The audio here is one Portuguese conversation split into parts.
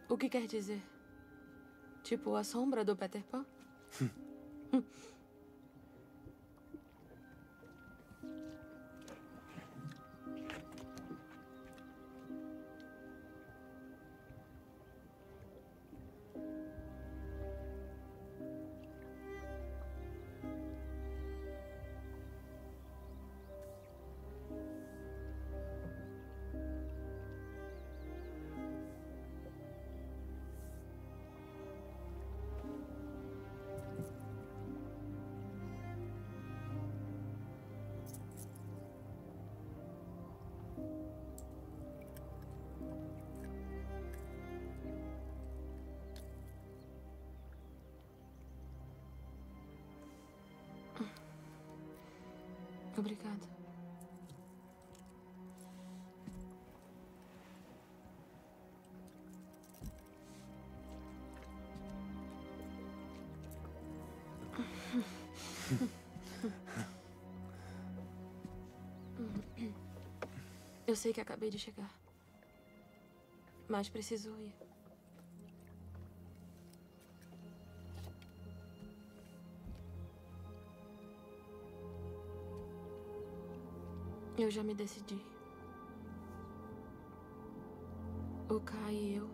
O que quer dizer? Tipo a sombra do Peter Pan? Obrigada. Eu sei que acabei de chegar, mas preciso ir. Eu já me decidi. O Kai e eu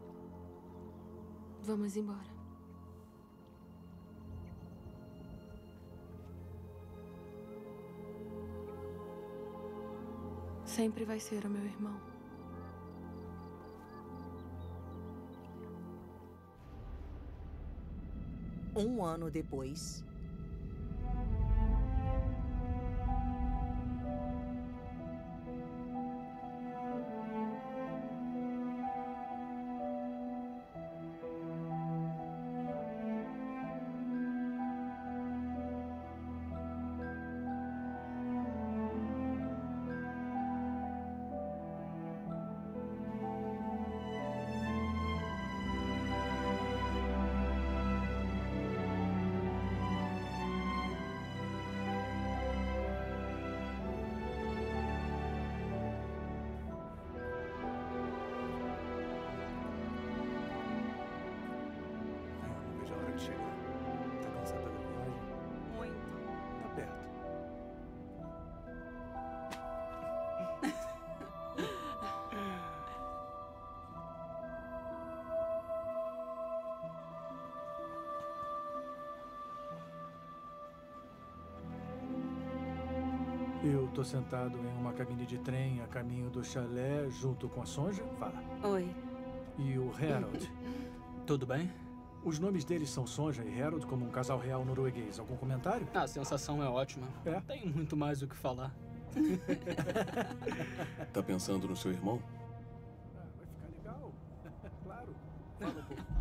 vamos embora. Sempre vai ser o meu irmão. Um ano depois. Eu tô sentado em uma cabine de trem a caminho do chalé, junto com a Sonja. Fala. Oi. E o Harold. Tudo bem? Os nomes deles são Sonja e Harold, como um casal real norueguês. Algum comentário? A sensação é ótima. É? Tenho muito mais o que falar. Tá pensando no seu irmão? Vai ficar legal. Claro. Fala um pouco.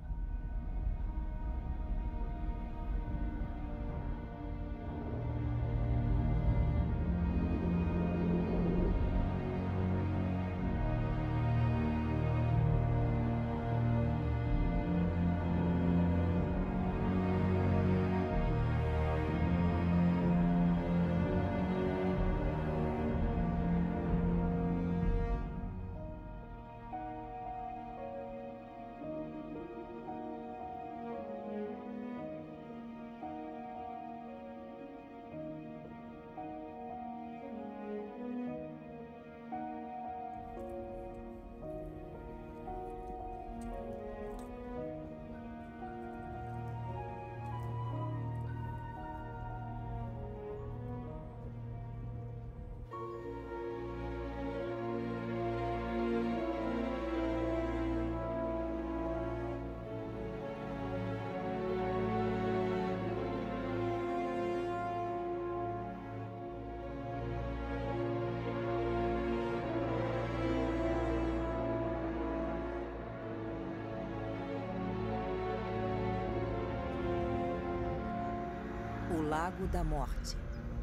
O Lago da Morte.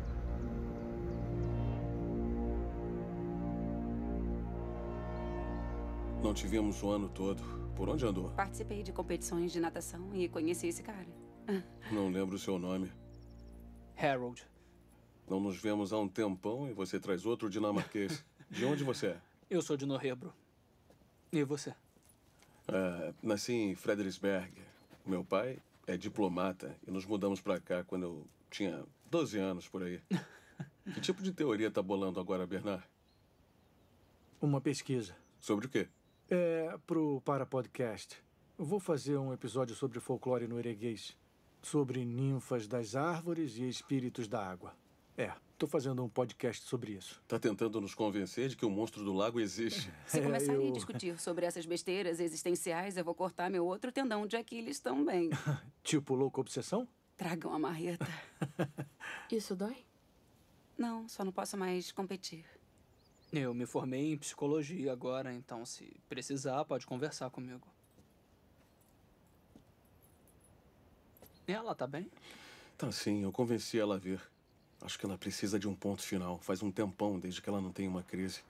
Não te vimos o ano todo. Por onde andou? Participei de competições de natação e conheci esse cara. Não lembro o seu nome. Harold. Não nos vemos há um tempão e você traz outro dinamarquês. De onde você é? Eu sou de Norrebro. E você? Nasci em Fredericksburg. Meu pai é diplomata e nos mudamos pra cá quando eu tinha 12 anos, por aí. Que tipo de teoria tá bolando agora, Bernard? Uma pesquisa. Sobre o quê? Para podcast. Eu vou fazer um episódio sobre folclore norueguês. Sobre ninfas das árvores e espíritos da água. Tô fazendo um podcast sobre isso. Tá tentando nos convencer de que o monstro do lago existe. Se começarem a discutir sobre essas besteiras existenciais, eu vou cortar meu outro tendão de Aquiles também. Tipo louca obsessão? Tragam a marreta. Isso dói? Não, só não posso mais competir. Eu me formei em psicologia agora, então se precisar, pode conversar comigo. Ela tá bem? Tá sim, eu convenci ela a vir. Acho que ela precisa de um ponto final. Faz um tempão desde que ela não tem uma crise.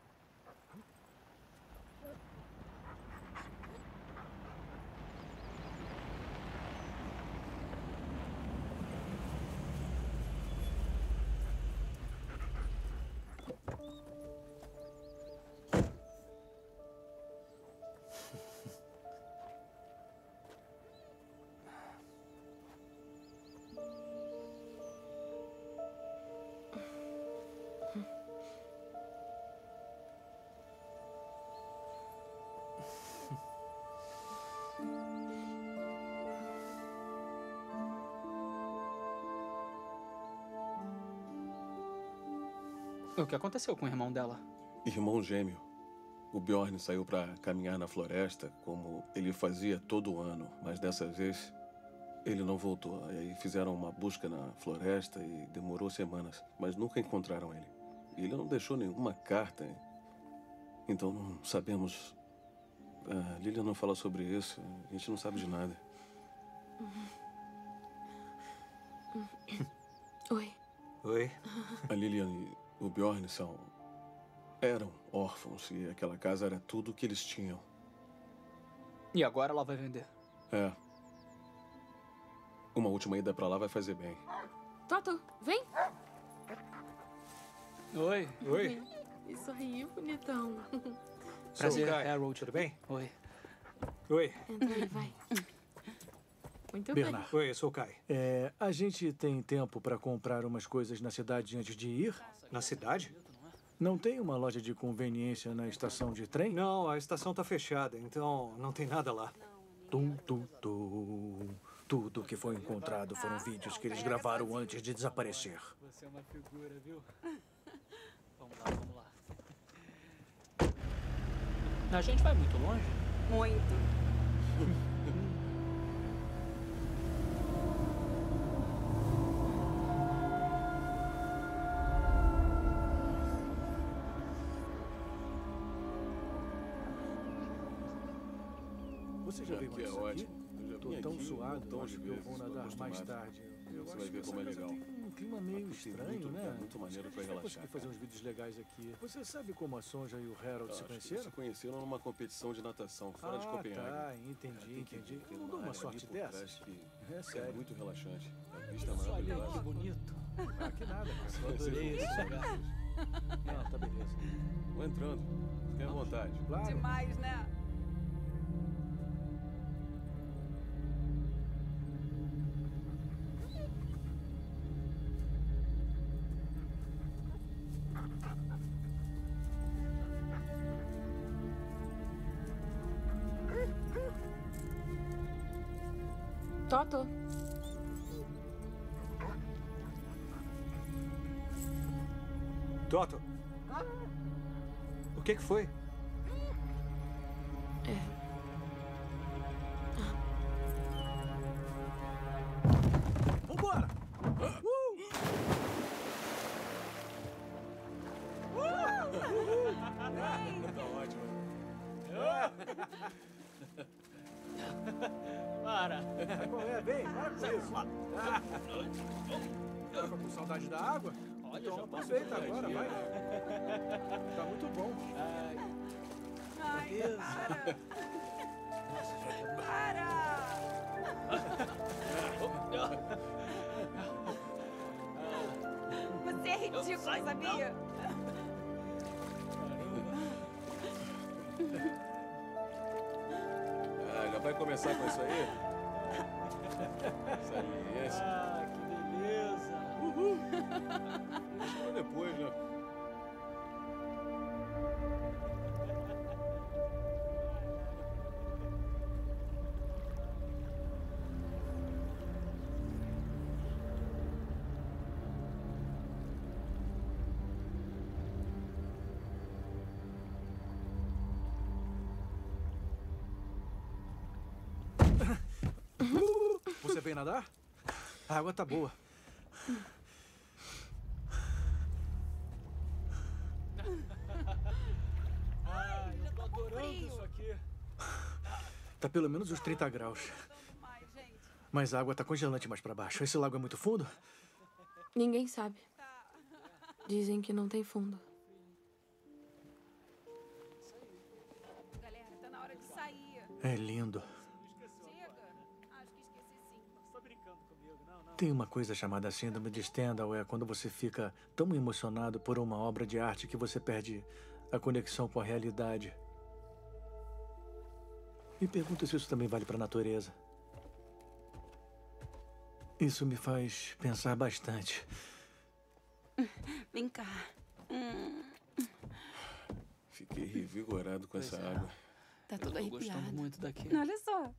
O que aconteceu com o irmão dela? Irmão gêmeo. O Bjorn saiu pra caminhar na floresta, como ele fazia todo ano. Mas dessa vez, ele não voltou. Aí fizeram uma busca na floresta e demorou semanas. Mas nunca encontraram ele. E ele não deixou nenhuma carta. Então não sabemos... A Lilian não fala sobre isso. A gente não sabe de nada. Oi. Oi. A Lilian e o Bjorn eram órfãos e aquela casa era tudo o que eles tinham. E agora ela vai vender. Uma última ida pra lá vai fazer bem. Toto, vem. Oi. Oi. Isso aí, bonitão. Prazer, Kai. Harold. Tudo bem? Oi. Oi. Entra aí, vai. Muito Bernard. Oi, eu sou o Kai. A gente tem tempo para comprar umas coisas na cidade antes de ir? Na cidade? Não tem uma loja de conveniência na estação de trem? Não, a estação tá fechada, então não tem nada lá. Tum, tum, tum. Tudo que foi encontrado foram vídeos que eles gravaram antes de desaparecer. Você é uma figura, viu? Vamos lá, vamos lá. A gente vai muito longe? Muito. Você já veio Aqui é antes aqui? ótimo. Eu já Tô vim tão aqui um suado, montão acho de que eu vezes, vou tô nadar mais acostumado. tarde. Eu Você acho vai que ver essa como é casa legal. tem um clima meio Tem estranho, muito, né? muito maneiro pra Acho que eu relaxar, consegui fazer cara. uns vídeos legais aqui. Você sabe como a Sonja e o Harold se Acho que conheceram? se conheceram numa competição de natação fora de Copenhague. Tá, entendi, entendi. Tem Não dou uma área sorte ali por dessa. trás que É é sério. muito relaxante. A vista é Olha que maravilhosa. bonito. Ah, que nada, cara. Eu adorei esse lugar. Não, tá beleza. Vou entrando. Fique à vontade. Claro. Demais, né? Toto. Toto. O que foi? Vambora! Tá ótimo. Para. Qual é? Vem, para com isso. Tava com saudade da água? Olha, Então já passou aproveita por agora, aqui, vai. né? Tá muito bom. Ai, você é ridículo, sabia? Já vai começar com isso aí? Saliência. Ah, que beleza! Chegou depois, né? Você veio nadar? A água tá boa. Já tô com frio. Tá pelo menos uns 30 graus. Mas a água tá congelante mais pra baixo. Esse lago é muito fundo? Ninguém sabe. Dizem que não tem fundo. Galera, tá na hora de sair. É lindo. Chega. Acho que esqueci sim. Tem uma coisa chamada síndrome de Stendhal. É quando você fica tão emocionado por uma obra de arte que você perde a conexão com a realidade. Me pergunto se isso também vale para a natureza. Isso me faz pensar bastante. Vem cá. Fiquei revigorado com essa é. água. Tá tudo Tô gostando arrepiado. muito daqui. Olha só.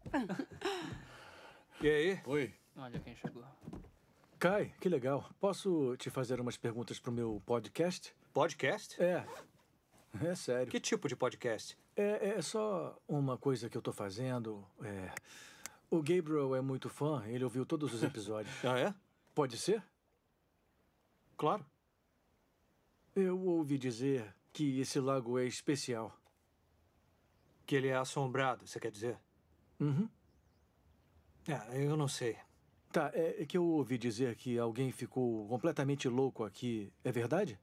E aí? Oi. Olha quem chegou. Kai, que legal. Posso te fazer umas perguntas pro meu podcast? Podcast? É sério. Que tipo de podcast? É só uma coisa que eu tô fazendo. O Gabriel é muito fã, ele ouviu todos os episódios. Ah, é? Pode ser? Claro. Eu ouvi dizer que esse lago é especial. Que ele é assombrado, você quer dizer? Uhum. Eu não sei. Tá, é que eu ouvi dizer que alguém ficou completamente louco aqui. É verdade?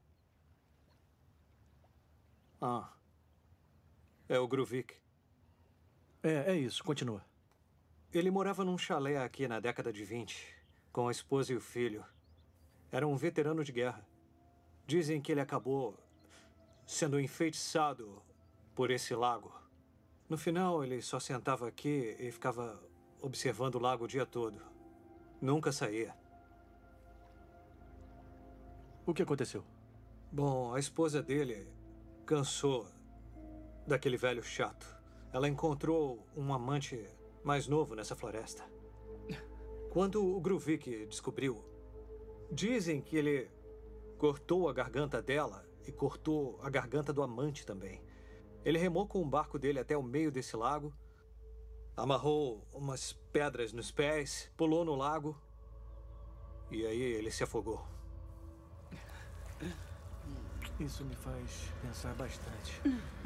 Ah. É o Gruvik. É isso. Continua. Ele morava num chalé aqui na década de 20, com a esposa e o filho. Era um veterano de guerra. Dizem que ele acabou sendo enfeitiçado por esse lago. No final, ele só sentava aqui e ficava observando o lago o dia todo. Nunca saía. O que aconteceu? Bom, a esposa dele cansou daquele velho chato. Ela encontrou um amante mais novo nessa floresta. Quando o Gruvik descobriu, dizem que ele cortou a garganta dela e cortou a garganta do amante também. Ele remou com o barco dele até o meio desse lago, amarrou umas pedras nos pés, pulou no lago e aí ele se afogou. Isso me faz pensar bastante.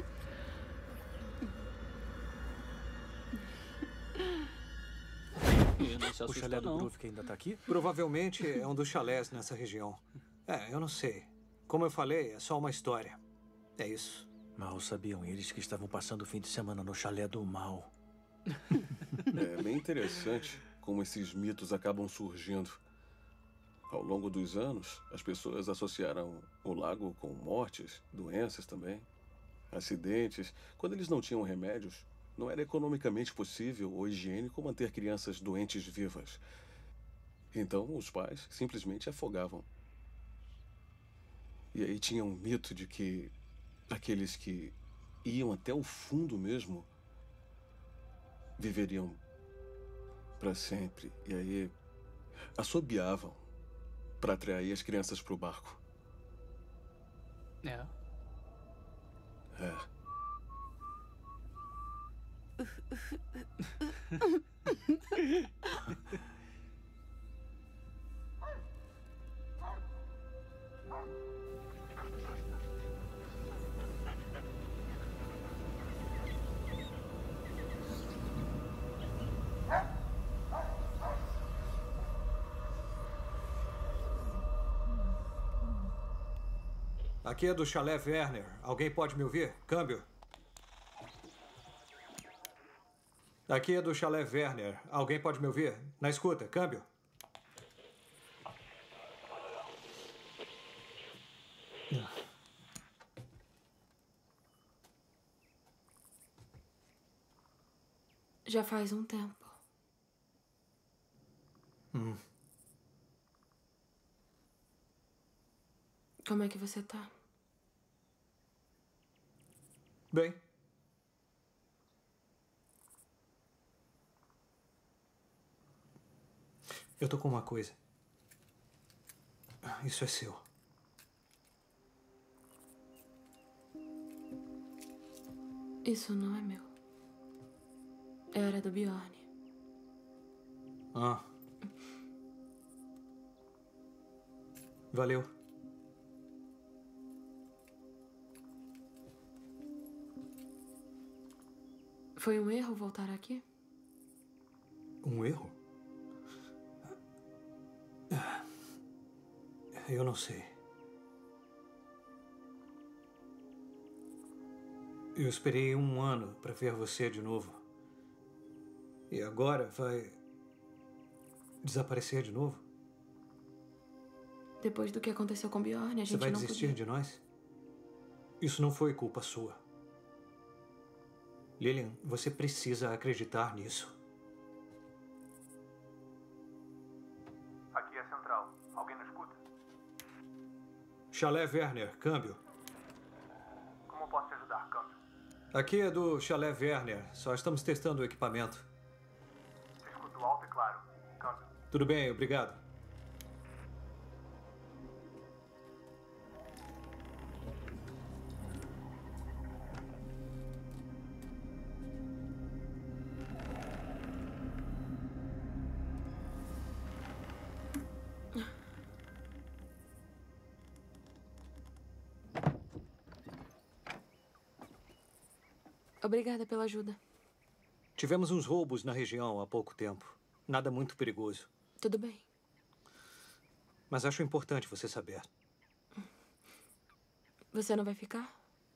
E não se O assusta, chalé do não. Groove que ainda tá aqui? Provavelmente é um dos chalés nessa região. Eu não sei. Como eu falei, é só uma história. É isso. Mal sabiam eles que estavam passando o fim de semana no chalé do mal. É bem interessante como esses mitos acabam surgindo. Ao longo dos anos, as pessoas associaram o lago com mortes, doenças também, acidentes. Quando eles não tinham remédios, não era economicamente possível ou higiênico manter crianças doentes vivas. Então, os pais simplesmente afogavam. E aí tinha um mito de que aqueles que iam até o fundo mesmo viveriam para sempre. E aí assobiavam para atrair as crianças para o barco. É. É. Aqui é do chalé Werner. Alguém pode me ouvir? Câmbio. Aqui é do chalé Werner. Alguém pode me ouvir? Na escuta, câmbio. Já faz um tempo. Como é que você tá? Bem. Eu tô com uma coisa. Isso é seu. Isso não é meu. Era do Bjorn. Ah. Valeu. Foi um erro voltar aqui? Um erro? Eu não sei. Eu esperei um ano para ver você de novo. E agora vai desaparecer de novo? Depois do que aconteceu com Bjorn, a Você gente vai não desistir podia. de nós? Isso não foi culpa sua. Lilian, você precisa acreditar nisso. Aqui é a central. Alguém nos escuta? Chalé Werner, câmbio. Como posso te ajudar, câmbio? Aqui é do Chalé Werner. Só estamos testando o equipamento. Te escuto alto e claro. Câmbio. Tudo bem, obrigado. Obrigada pela ajuda. Tivemos uns roubos na região há pouco tempo. Nada muito perigoso. Tudo bem. Mas acho importante você saber. Você não vai ficar?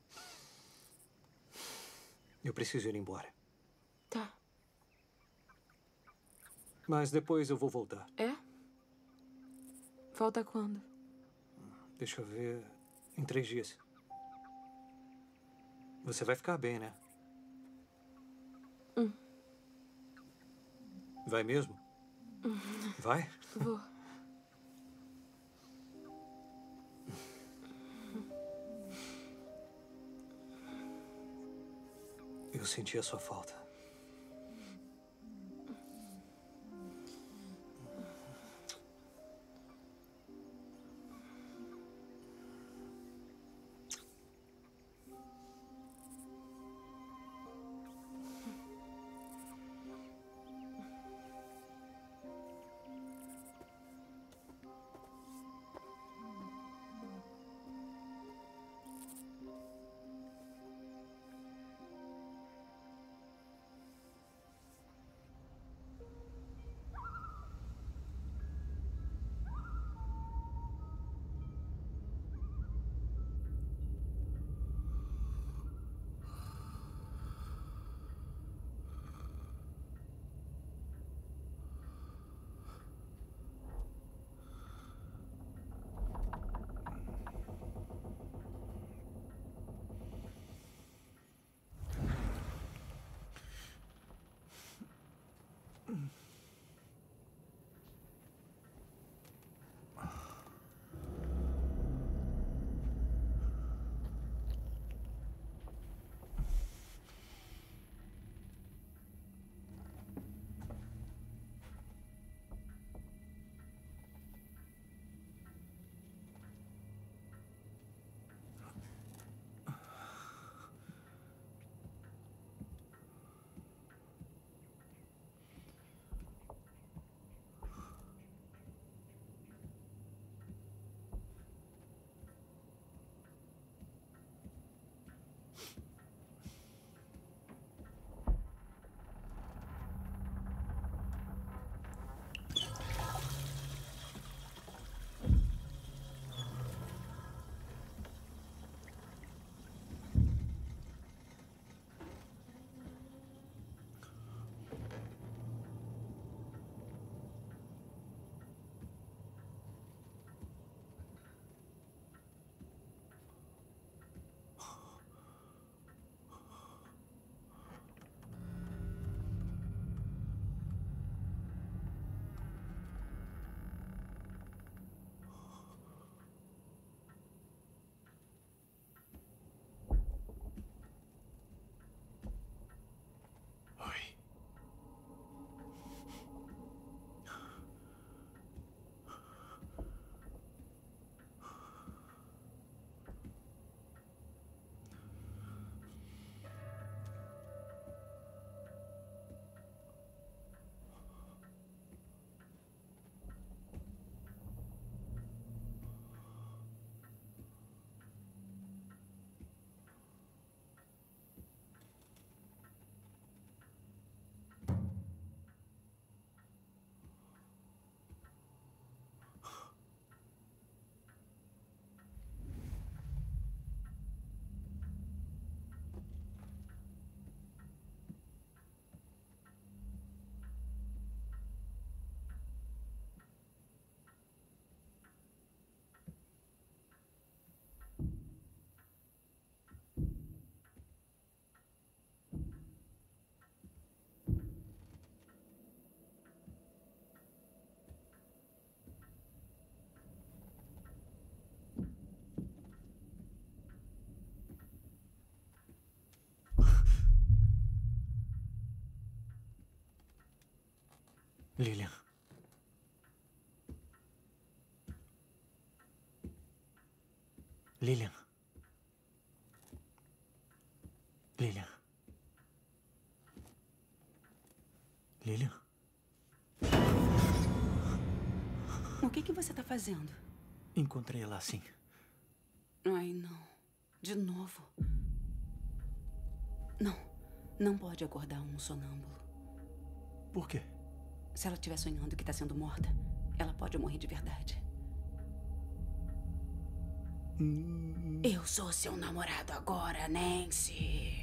Eu preciso ir embora. Tá. Mas depois eu vou voltar. É? Volta quando? Deixa eu ver. Em 3 dias. Você vai ficar bem, né? Vai mesmo? Vai? Vou. Eu senti a sua falta. Lilian. Lilian. Lilian. Lilian? O que você tá fazendo? Encontrei ela assim. Ai, não. De novo. Não. Não pode acordar um sonâmbulo. Por quê? Se ela estiver sonhando que tá sendo morta, ela pode morrer de verdade. Eu sou seu namorado agora, Nancy.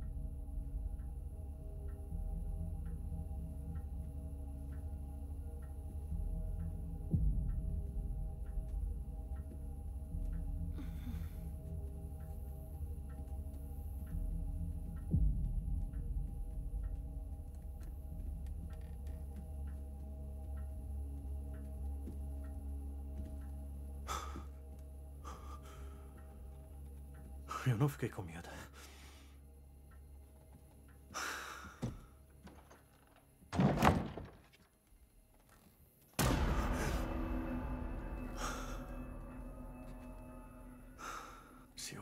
Eu não fiquei com medo. Seu...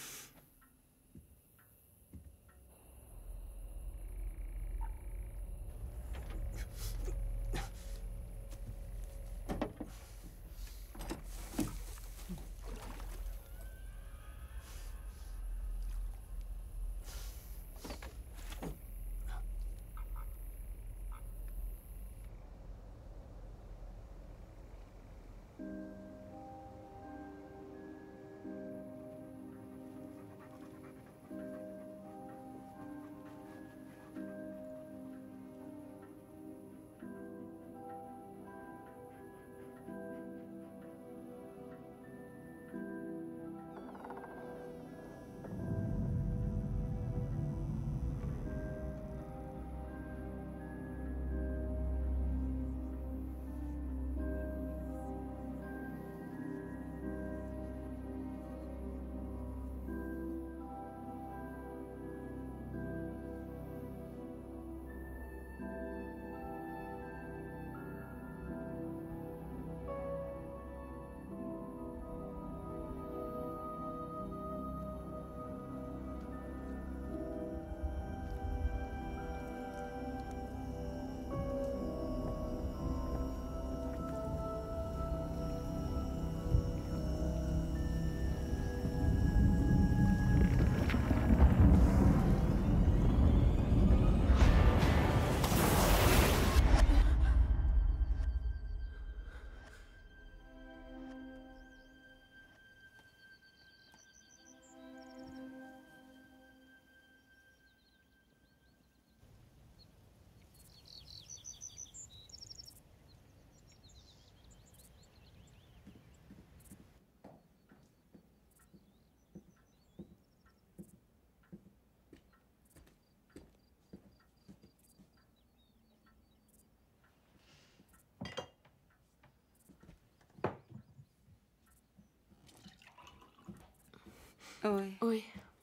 Oi. Oi.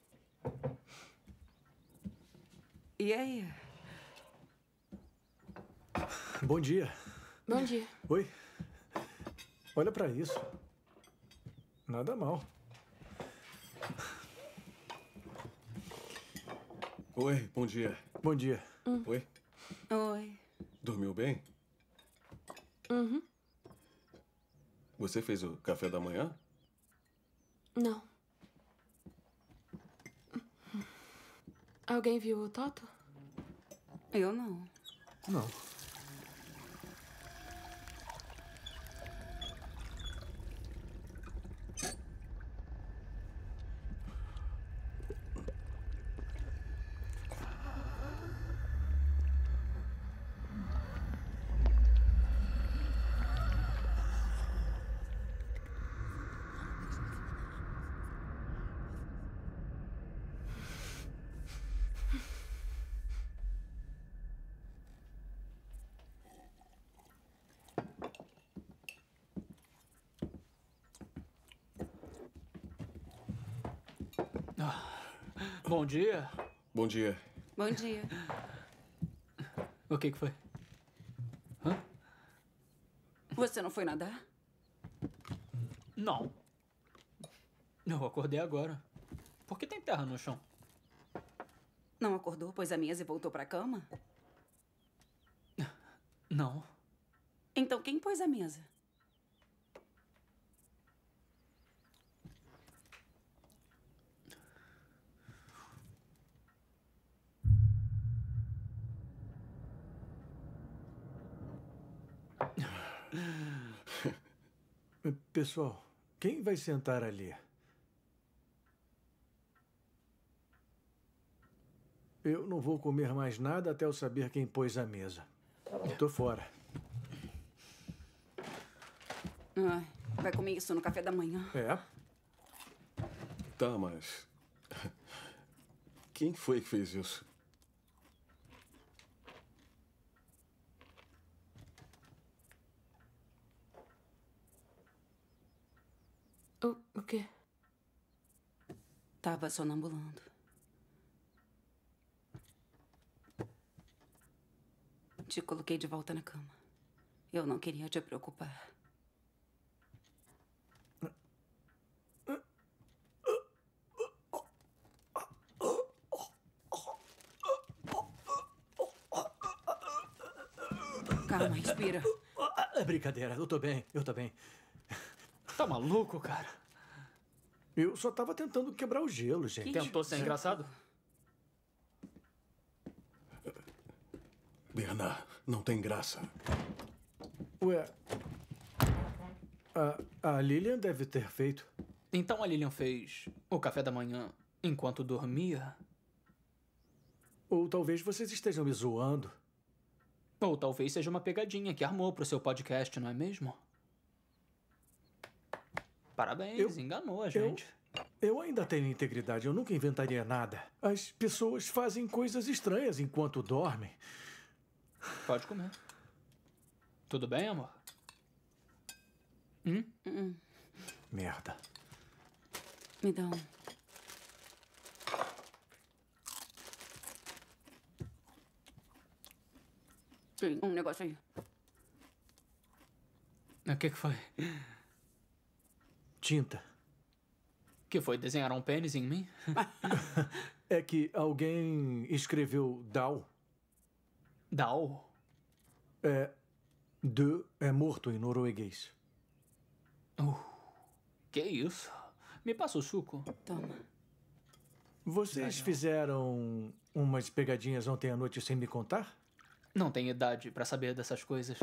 E aí? Bom dia. Bom dia. Oi. Olha pra isso. Nada mal. Oi, bom dia. Bom dia. Oi, Oi. dormiu bem? Uhum. Você fez o café da manhã? Não. Alguém viu o Toto? Eu não. Não. Bom dia. Bom dia. Bom dia. O que foi? Hã? Você não foi nadar? Não. Eu acordei agora. Por que tem terra no chão? Não acordou, pôs a mesa e voltou pra cama? Não. Então quem pôs a mesa? Pessoal, quem vai sentar ali? Eu não vou comer mais nada até eu saber quem pôs a mesa. Tô fora. Ai, vai comer isso no café da manhã. É? Tá, mas... Quem foi que fez isso? O quê? Tava sonambulando. Te coloquei de volta na cama. Eu não queria te preocupar. Calma, respira. É brincadeira, eu tô bem, eu tô bem. Tá maluco, cara? Eu só tava tentando quebrar o gelo, gente. Tentou ser engraçado? Bernard, não tem graça. Ué, a Lilian deve ter feito. Então a Lilian fez o café da manhã enquanto dormia? Ou talvez vocês estejam me zoando. Ou talvez seja uma pegadinha que armou pro seu podcast, não é mesmo? Parabéns, enganou a gente. Eu ainda tenho integridade, eu nunca inventaria nada. As pessoas fazem coisas estranhas enquanto dormem. Pode comer. Tudo bem, amor? Merda. Me dá um. Tem um negócio aí. O que foi? Tinta. Que foi? Desenharam um pênis em mim? É que alguém escreveu Dao. Dao? De é morto em norueguês. Que isso? Me passa o suco. Toma. Vocês fizeram umas pegadinhas ontem à noite sem me contar? Não tenho idade pra saber dessas coisas.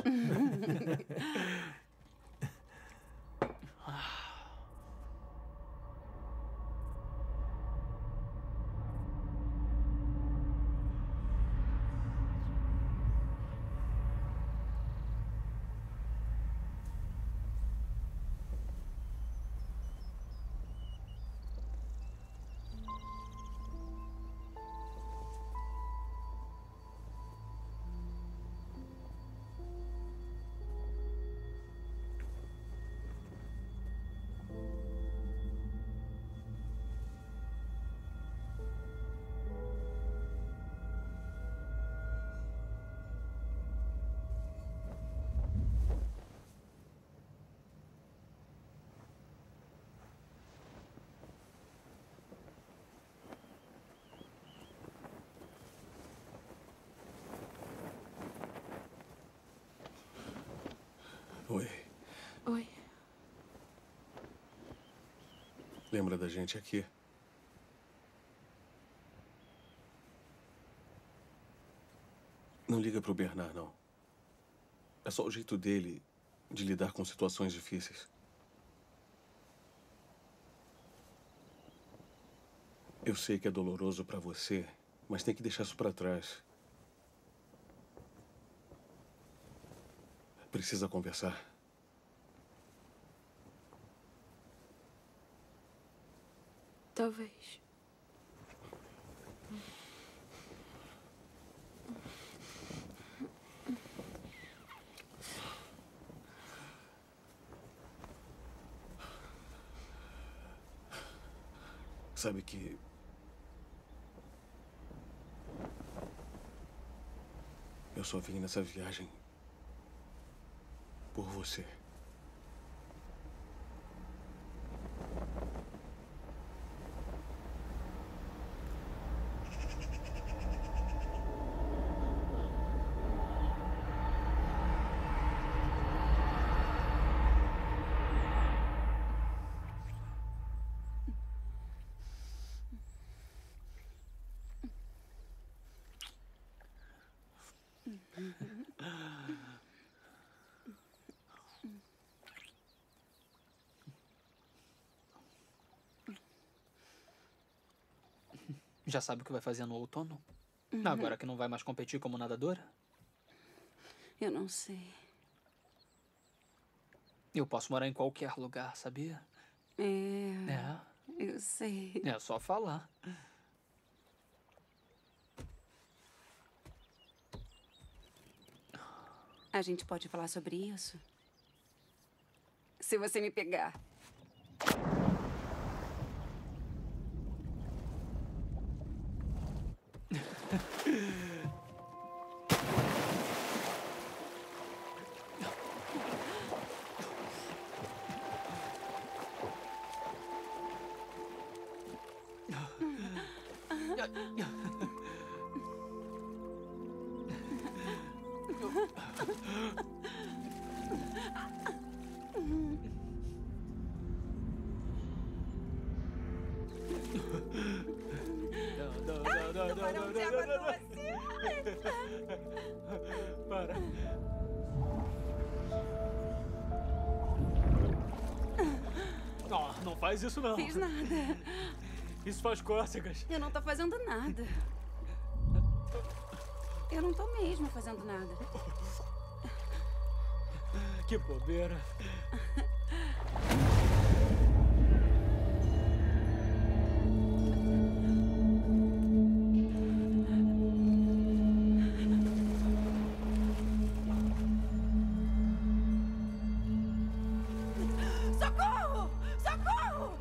Oi. Oi. Lembra da gente aqui? Não liga pro Bernard, não. É só o jeito dele de lidar com situações difíceis. Eu sei que é doloroso pra você, mas tem que deixar isso pra trás. Precisa conversar. Talvez. Sabe que... eu só vim nessa viagem por você. Já sabe o que vai fazer no outono? Agora que não vai mais competir como nadadora? Eu não sei. Eu posso morar em qualquer lugar, sabia? Eu sei. É só falar. A gente pode falar sobre isso? Se você me pegar. Tubarão de água doce. Para. Não faz isso não. Fiz nada. Isso faz cócegas. Eu não tô fazendo nada. Eu não tô mesmo fazendo nada. Que bobeira. Socorro! Socorro!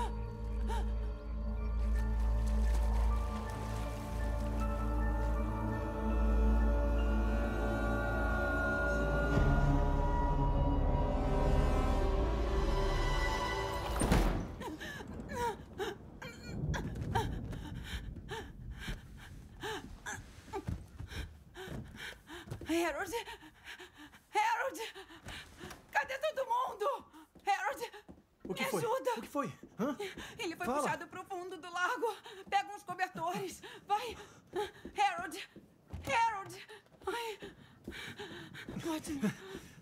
Harold! Harold! Cadê todo mundo? Harold! O que me foi? ajuda! O que foi? Hã? Ele foi Fala. puxado pro fundo do lago. Pega uns cobertores. Vai! Harold! Harold! Ai. Ótimo.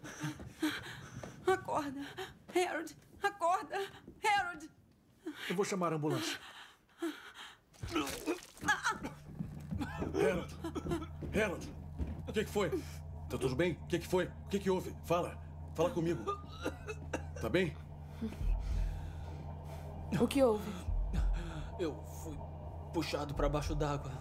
Acorda. Harold! Acorda! Harold! Eu vou chamar a ambulância. Harold! Harold! O que foi? Tá tudo bem? O que foi? O que houve? Fala! Fala comigo. Tá bem? O que houve? Eu fui puxado pra baixo d'água.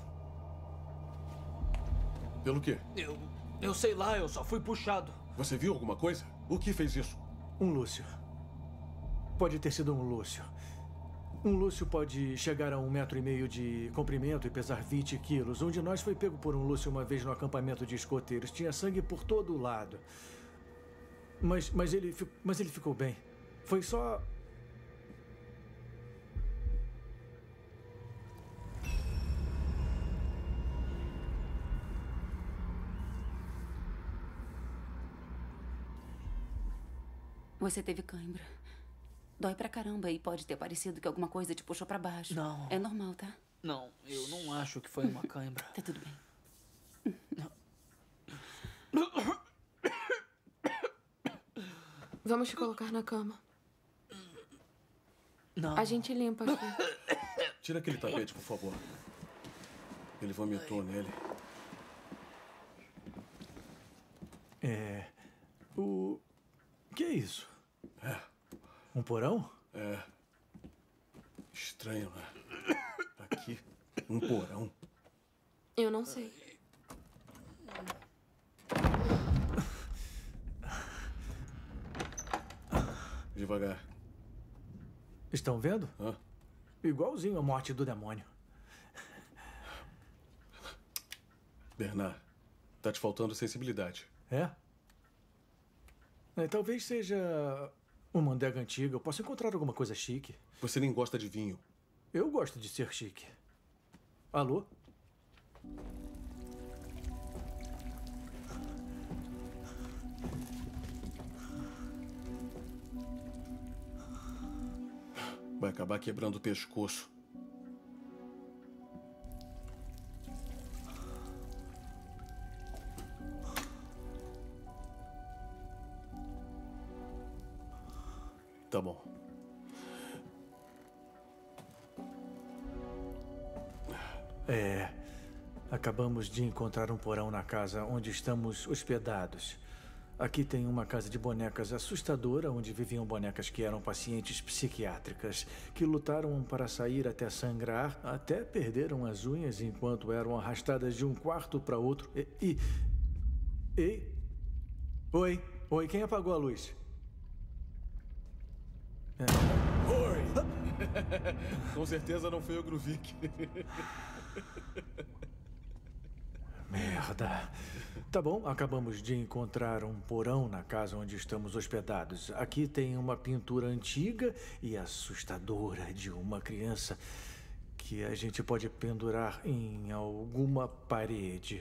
Pelo quê? Eu sei lá, eu só fui puxado. Você viu alguma coisa? O que fez isso? Um Lúcio. Pode ter sido um Lúcio. Um Lúcio pode chegar a 1,5 metro de comprimento e pesar 20 quilos. Um de nós foi pego por um Lúcio uma vez no acampamento de escoteiros. Tinha sangue por todo o lado. Mas ele ficou bem. Foi só... Você teve cãibra. Dói pra caramba e pode ter parecido que alguma coisa te puxou pra baixo. Não. É normal, tá? Não, eu não acho que foi uma cãibra. Tá tudo bem. Vamos te colocar na cama. Não. A gente limpa aqui. Tira aquele tapete, por favor. Ele vomitou nele. O que é isso? É. Um porão? É. Estranho, né? Aqui, um porão. Eu não sei. Devagar. Estão vendo? Hã? Igualzinho a morte do demônio. Bernard, tá te faltando sensibilidade. É? Talvez seja uma adega antiga. Eu posso encontrar alguma coisa chique. Você nem gosta de vinho. Eu gosto de ser chique. Alô? Vai acabar quebrando o pescoço. Tá bom. Acabamos de encontrar um porão na casa onde estamos hospedados. Aqui tem uma casa de bonecas assustadora, onde viviam bonecas que eram pacientes psiquiátricas, que lutaram para sair até sangrar, até perderam as unhas enquanto eram arrastadas de um quarto para outro. Oi, quem apagou a luz? Oi! Com certeza não foi o Gruvik. Merda. Tá bom, acabamos de encontrar um porão na casa onde estamos hospedados. Aqui tem uma pintura antiga e assustadora de uma criança que a gente pode pendurar em alguma parede.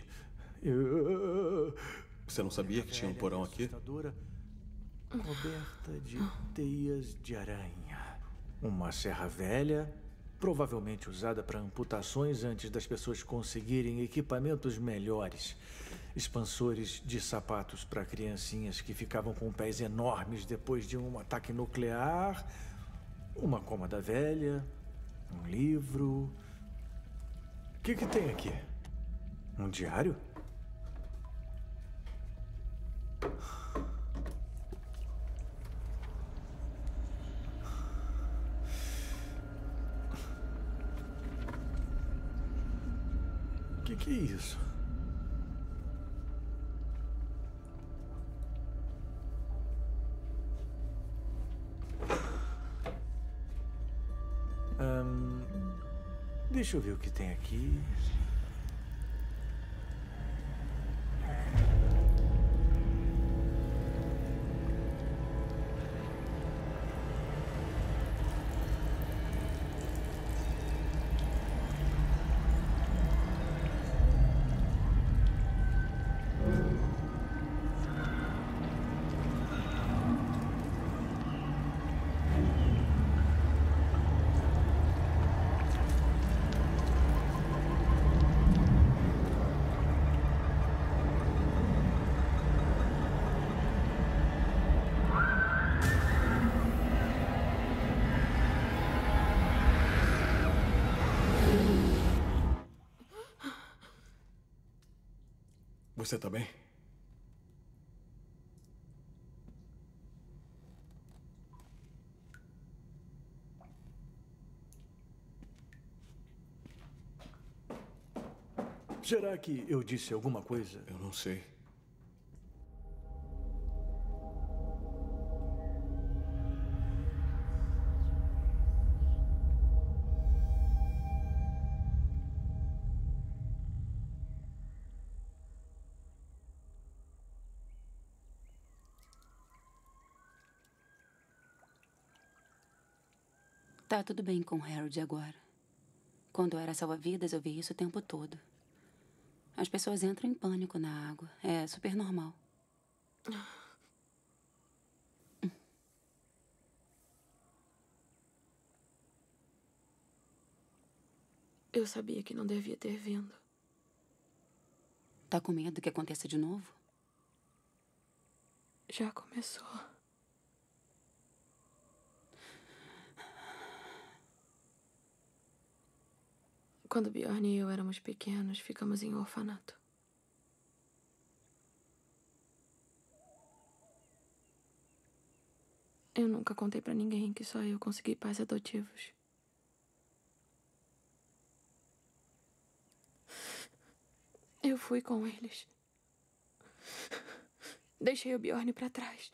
Você não sabia que tinha um porão aqui? Assustadora, coberta de teias de aranha. Uma serra velha, provavelmente usada para amputações antes das pessoas conseguirem equipamentos melhores. Expansores de sapatos para criancinhas que ficavam com pés enormes depois de um ataque nuclear. Uma cômoda velha. Um livro. O que tem aqui? Um diário? O que é isso? Deixa eu ver o que tem aqui. Você tá bem? Será que eu disse alguma coisa? Eu não sei. Tá tudo bem com o Harold agora. Quando eu era salva-vidas, eu vi isso o tempo todo. As pessoas entram em pânico na água. É super normal. Eu sabia que não devia ter vindo. Tá com medo que aconteça de novo? Já começou. Quando Bjorn e eu éramos pequenos, ficamos em orfanato. Eu nunca contei pra ninguém que só eu consegui pais adotivos. Eu fui com eles. Deixei o Bjorn pra trás.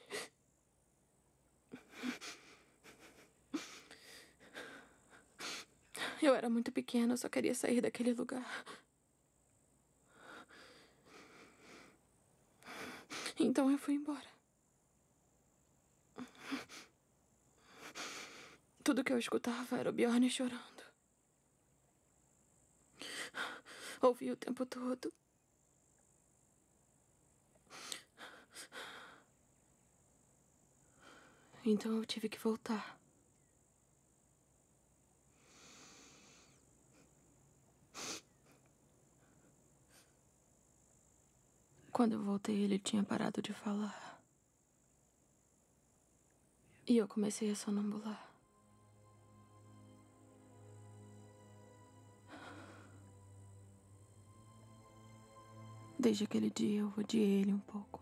Eu era muito pequena, eu só queria sair daquele lugar. Então eu fui embora. Tudo que eu escutava era o Bjorn chorando. Ouvi o tempo todo. Então eu tive que voltar. Quando eu voltei, ele tinha parado de falar. E eu comecei a sonambular. Desde aquele dia eu odiei ele um pouco.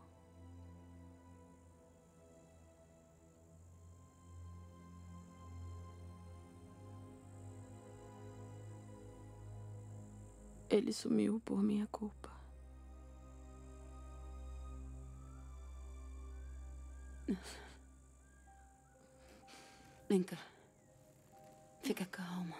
Ele sumiu por minha culpa. Vem cá. Fica calma.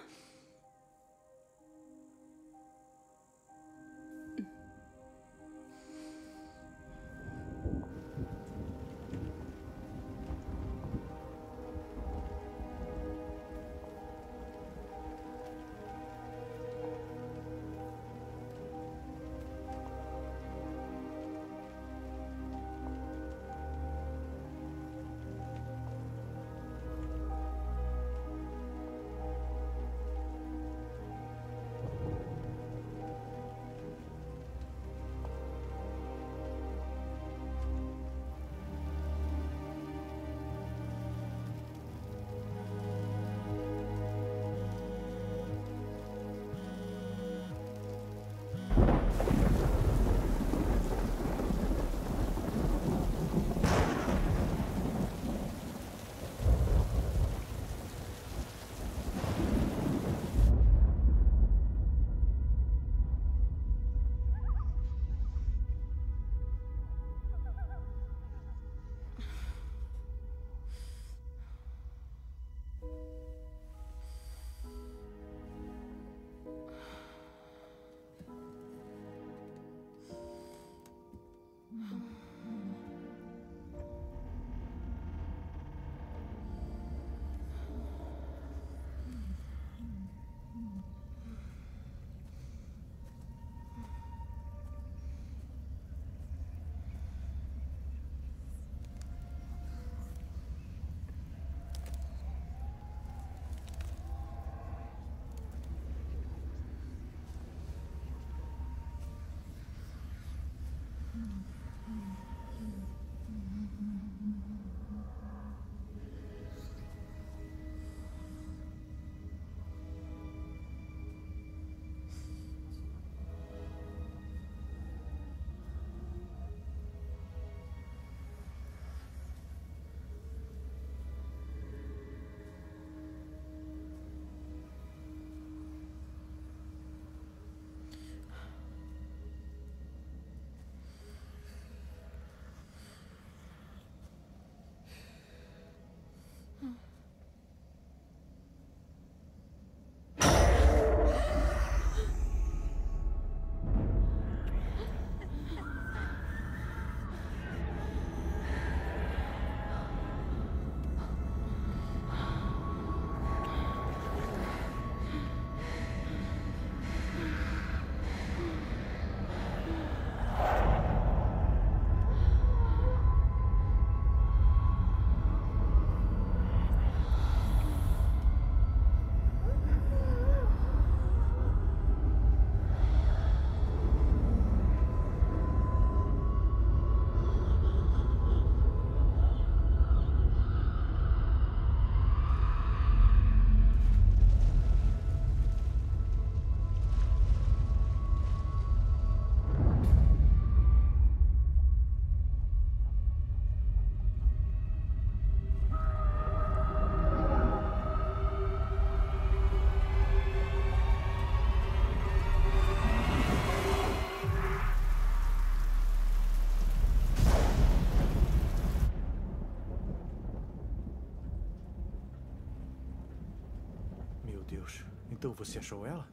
Deus. Então você achou ela?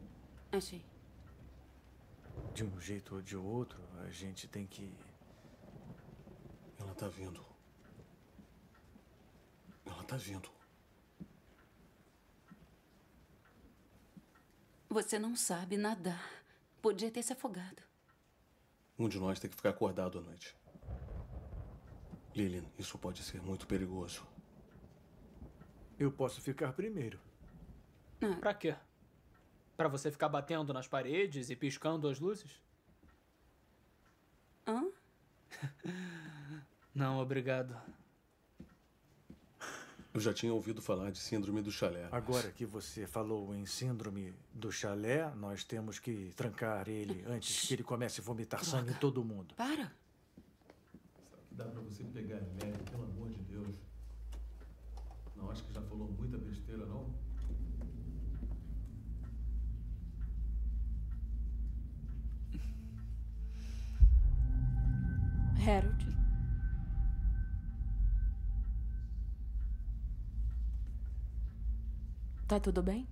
Achei. De um jeito ou de outro, a gente tem que... Ela tá vindo. Ela tá vindo. Você não sabe nadar. Podia ter se afogado. Um de nós tem que ficar acordado à noite. Lillian, isso pode ser muito perigoso. Eu posso ficar primeiro. Pra quê? Pra você ficar batendo nas paredes e piscando as luzes? Hã? Não, obrigado. Eu já tinha ouvido falar de síndrome do chalé. Agora que você falou em síndrome do chalé, nós temos que trancar ele antes que ele comece a vomitar sangue em todo mundo. Para. Dá pra você pegar leve, pelo amor de Deus. Não acho que já falou muita besteira, não? Harold. Tá tudo bem?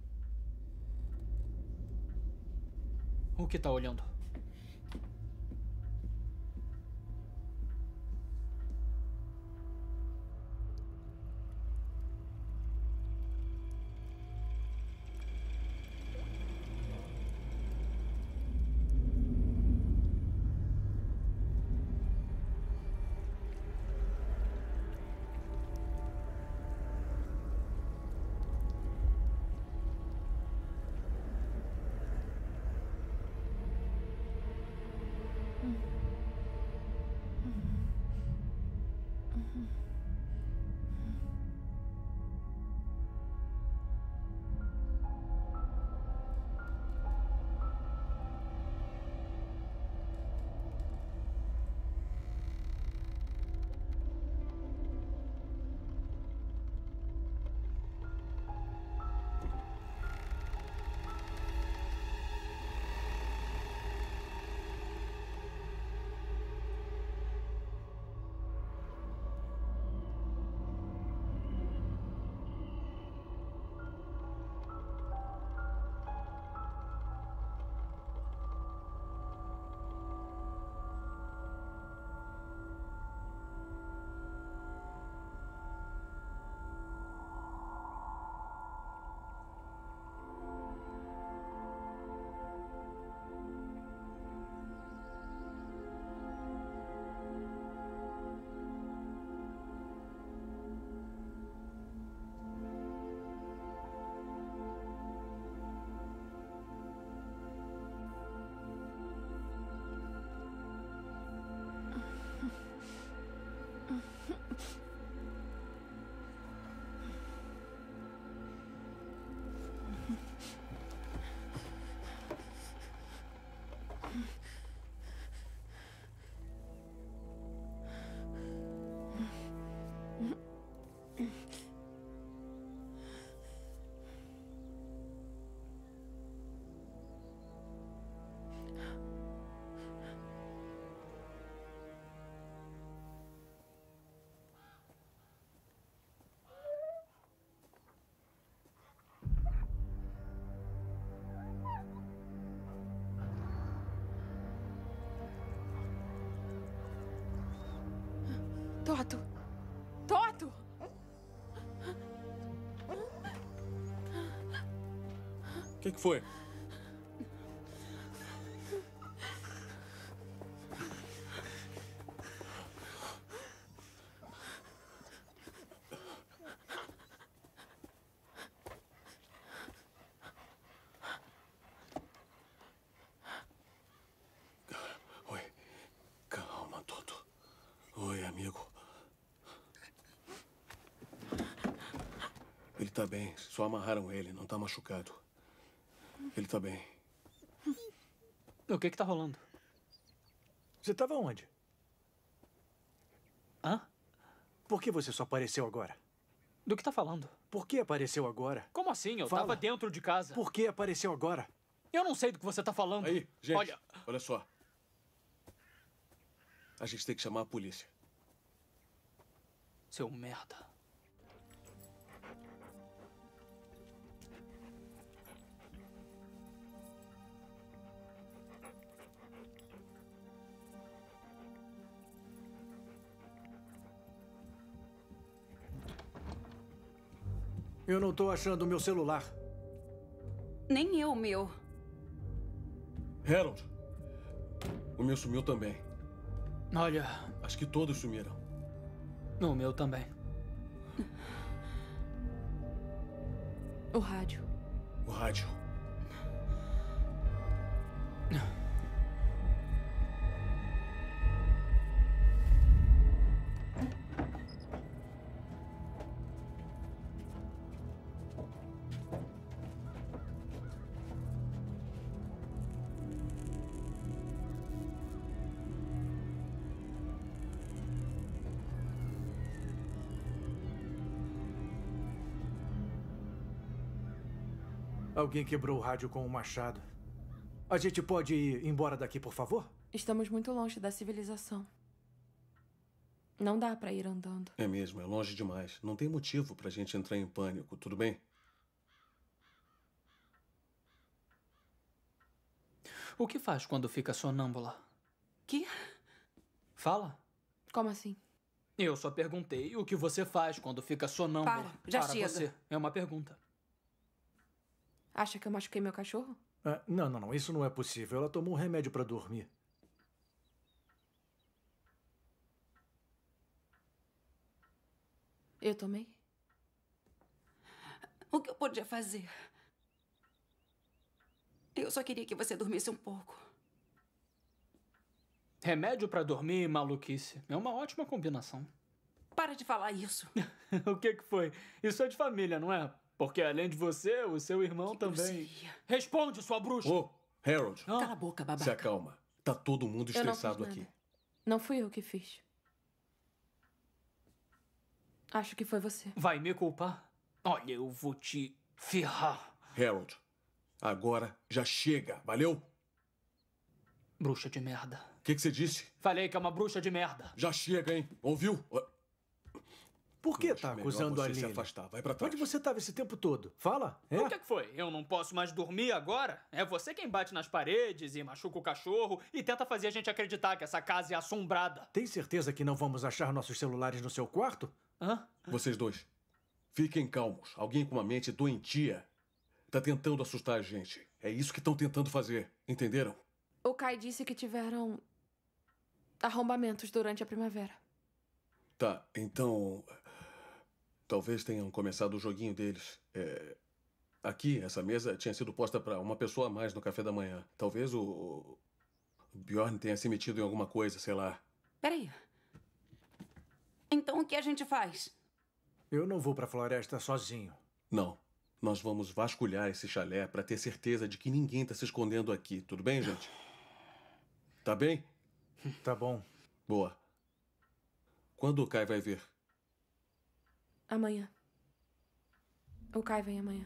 O que tá olhando? Toto! Toto! O que foi? Oi. Calma, Toto. Oi, amigo. Ele tá bem. Só amarraram ele. Não tá machucado. Ele tá bem. O que tá rolando? Você estava onde? Hã? Por que você só apareceu agora? Do que tá falando? Por que apareceu agora? Como assim? Eu Fala. tava dentro de casa. Por que apareceu agora? Eu não sei do que você tá falando. Aí, gente, Olha, olha só. A gente tem que chamar a polícia. seu merda. Eu não tô achando o meu celular. Nem eu, meu. Harold! O meu sumiu também. Olha, Acho que todos sumiram. o meu também. O rádio. O rádio. Alguém quebrou o rádio com um machado. A gente pode ir embora daqui, por favor? Estamos muito longe da civilização. Não dá pra ir andando. É mesmo, é longe demais. Não tem motivo pra gente entrar em pânico, tudo bem? O que faz quando fica sonâmbula? Que? Fala. Como assim? Eu só perguntei o que você faz quando fica sonâmbula. Para, já chega. Você. É uma pergunta. Acha que eu machuquei meu cachorro? Não. Isso não é possível. Ela tomou um remédio para dormir. Eu tomei? O que eu podia fazer? Eu só queria que você dormisse um pouco. Remédio pra dormir e maluquice. É uma ótima combinação. Para de falar isso. O que foi? Isso é de família, não é? Porque além de você, o seu irmão Que também. grosseria. Responde, sua bruxa! Ô, Harold, Cala a boca, se babaca. acalma. Tá todo mundo Eu não estressado fiz aqui. nada. Não fui eu que fiz. Acho que foi você. Vai me culpar? Olha, eu vou te ferrar. Harold, agora já chega, valeu? Bruxa de merda. O que você disse? Falei que é uma bruxa de merda. Já chega, hein? Ouviu? Por que Eu acho tá melhor acusando a você se Lily? afastar. Vai pra trás. Onde você estava esse tempo todo? Fala. O que foi? Eu não posso mais dormir agora? É você quem bate nas paredes e machuca o cachorro e tenta fazer a gente acreditar que essa casa é assombrada. Tem certeza que não vamos achar nossos celulares no seu quarto? Hã? Vocês dois, fiquem calmos. Alguém com uma mente doentia tá tentando assustar a gente. É isso que estão tentando fazer. Entenderam? O Kai disse que tiveram arrombamentos durante a primavera. Tá, então... Talvez tenham começado o joguinho deles. Aqui, essa mesa tinha sido posta para uma pessoa a mais no café da manhã. Talvez o Bjorn tenha se metido em alguma coisa, sei lá. Peraí. Então o que a gente faz? Eu não vou pra floresta sozinho. Não. Nós vamos vasculhar esse chalé para ter certeza de que ninguém tá se escondendo aqui. Tudo bem, gente? Tá bem? Tá bom. Boa. Quando o Kai vai vir? Amanhã. O Kai vem amanhã.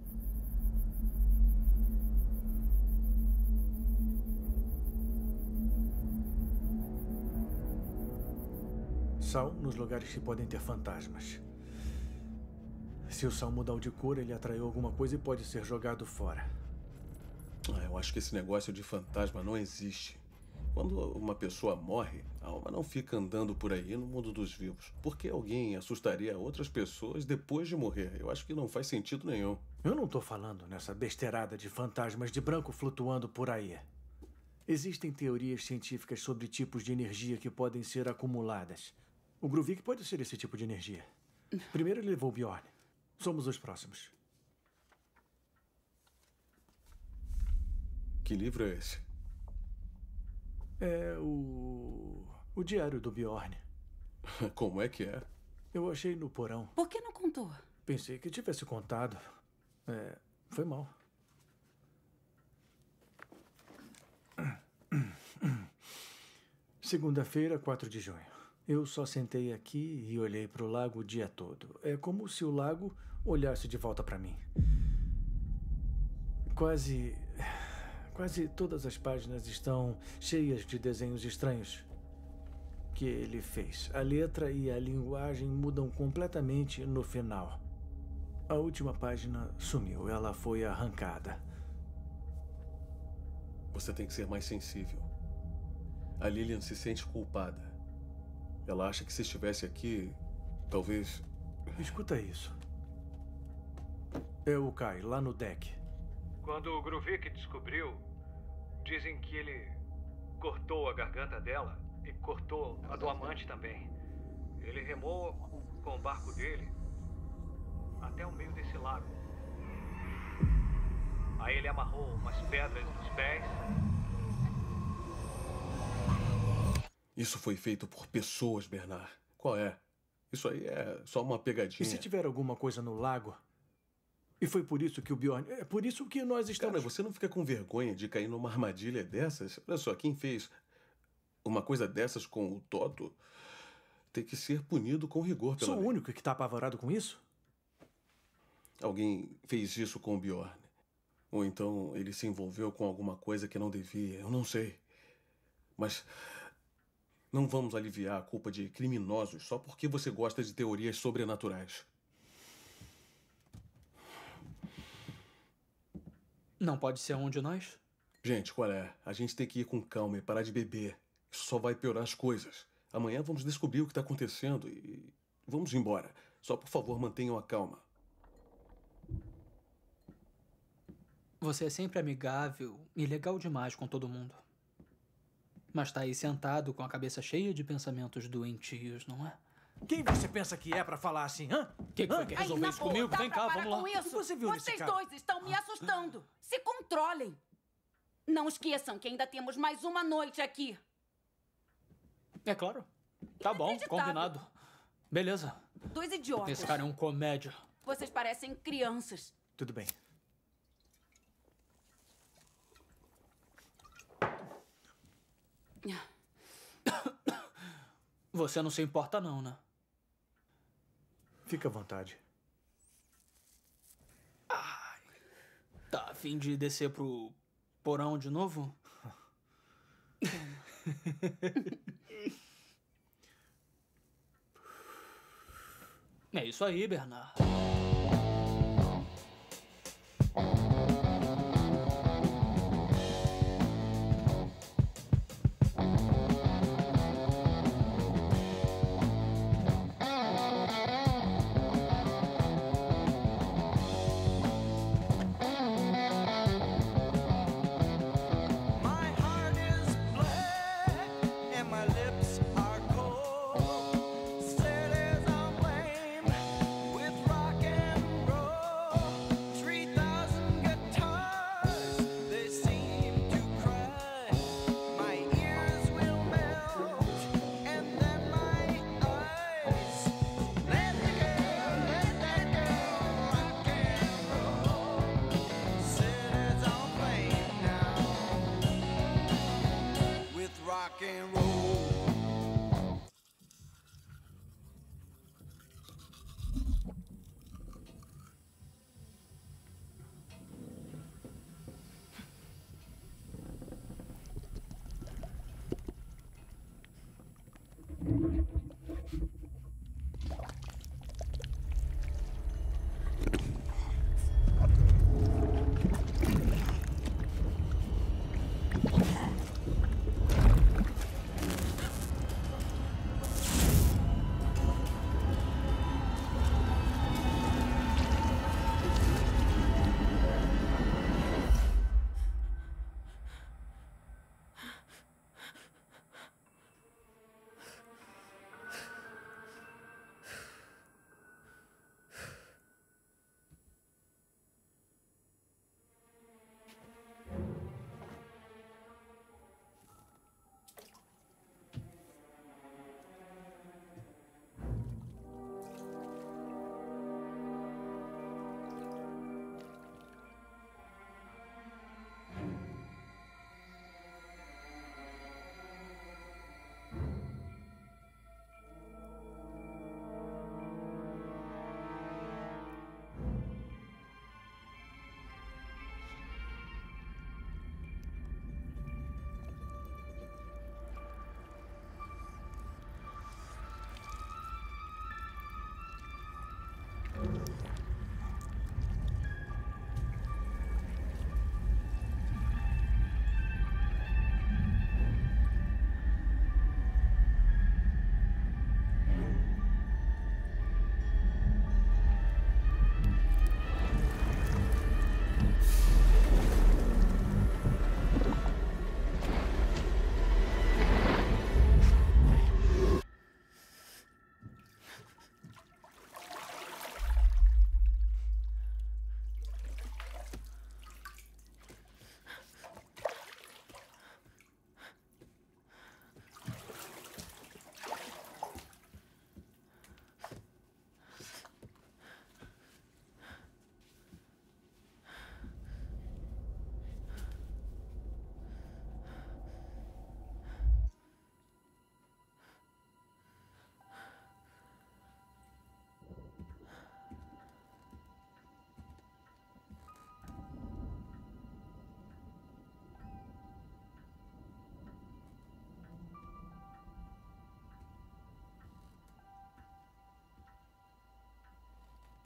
Sal nos lugares que podem ter fantasmas. Se o sal mudar de cor, ele atraiu alguma coisa e pode ser jogado fora. Eu acho que esse negócio de fantasma não existe. Quando uma pessoa morre, a alma não fica andando por aí no mundo dos vivos. Por que alguém assustaria outras pessoas depois de morrer? Eu acho que não faz sentido nenhum. Eu não tô falando nessa besteirada de fantasmas de branco flutuando por aí. Existem teorias científicas sobre tipos de energia que podem ser acumuladas. O Gruvik pode ser esse tipo de energia. Primeiro ele levou o Bjorn. Somos os próximos. Que livro é esse? É o diário do Bjorn. Como é que é? Eu achei no porão. Por que não contou? Pensei que tivesse contado. Foi mal. Segunda-feira, 4 de junho. Eu só sentei aqui e olhei para o lago o dia todo. É como se o lago olhasse de volta para mim. Quase todas as páginas estão cheias de desenhos estranhos que ele fez. A letra e a linguagem mudam completamente no final. A última página sumiu. Ela foi arrancada. Você tem que ser mais sensível. A Lillian se sente culpada. Ela acha que se estivesse aqui, talvez... Escuta isso. É o Kai, lá no deck. Quando o Gruvik descobriu, Dizem que ele cortou a garganta dela e cortou a do amante também. Ele remou com o barco dele até o meio desse lago. Aí ele amarrou umas pedras nos pés. Isso foi feito por pessoas, Bernard. Qual é? Isso aí é só uma E pegadinha. se tiver alguma coisa no lago? E foi por isso que o Bjorn... É por isso que nós estamos... Cara, você não fica com vergonha de cair numa armadilha dessas? Olha só, quem fez uma coisa dessas com o Toto tem que ser punido com rigor pela Sou o lei. único que está apavorado com isso? Alguém fez isso com o Bjorn. Ou então ele se envolveu com alguma coisa que não devia. Eu não sei. Mas não vamos aliviar a culpa de criminosos só porque você gosta de teorias sobrenaturais. Não pode ser um de nós? Gente, qual é? A gente tem que ir com calma e parar de beber. Isso só vai piorar as coisas. Amanhã vamos descobrir o que está acontecendo e vamos embora. Só, por favor, mantenham a calma. Você é sempre amigável e legal demais com todo mundo. Mas tá aí sentado com a cabeça cheia de pensamentos doentios, não é? Quem você pensa que é pra falar assim, hã? Quem foi que resolveu isso comigo? Vem cá, vamos lá. Com isso? Você viu nesse Vocês cara? dois estão me assustando. Se controlem. Não esqueçam que ainda temos mais uma noite aqui. É claro. Tá bom, Inacreditável. combinado. Beleza. Dois idiotas. Esse cara é um comédia. Vocês parecem crianças. Tudo bem. Você não se importa não, né? Fica à vontade. Tá a fim de descer pro porão de novo? É isso aí, Bernard. My heart is black and my lips are cold. Sailors are blamed with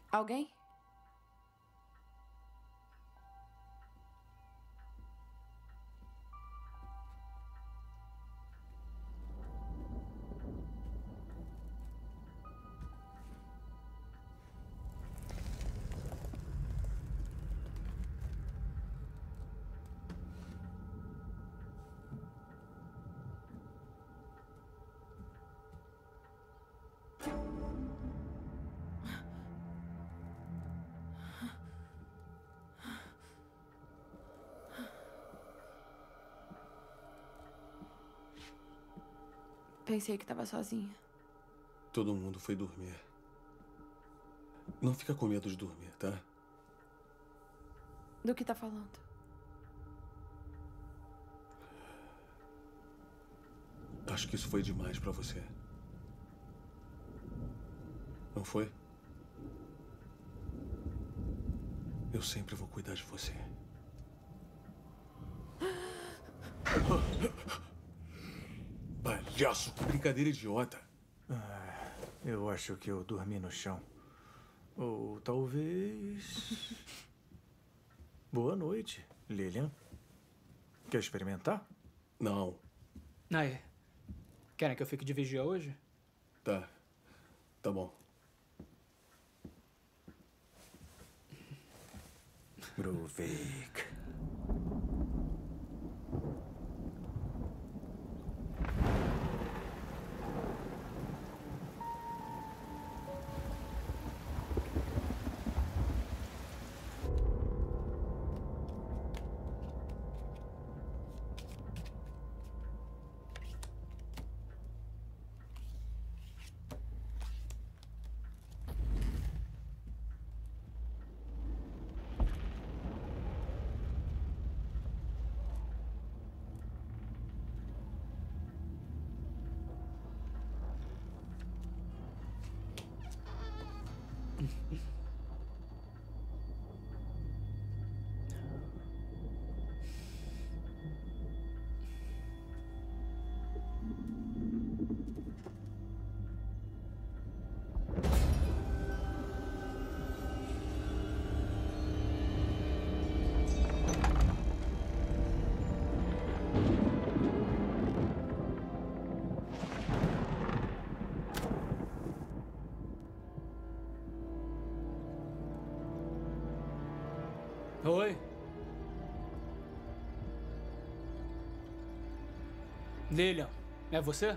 Alguém? Pensei que estava sozinha. Todo mundo foi dormir. Não fica com medo de dormir, tá? Do que tá falando? Acho que isso foi demais pra você. Não foi? Eu sempre vou cuidar de você. Palhaço! Brincadeira idiota. Eu acho que eu dormi no chão. Ou talvez... Boa noite, Lilian. Quer experimentar? Não. Aí. Querem que eu fique de vigia hoje? Tá. Tá bom. Gruvik. Oi. Lilian, é você?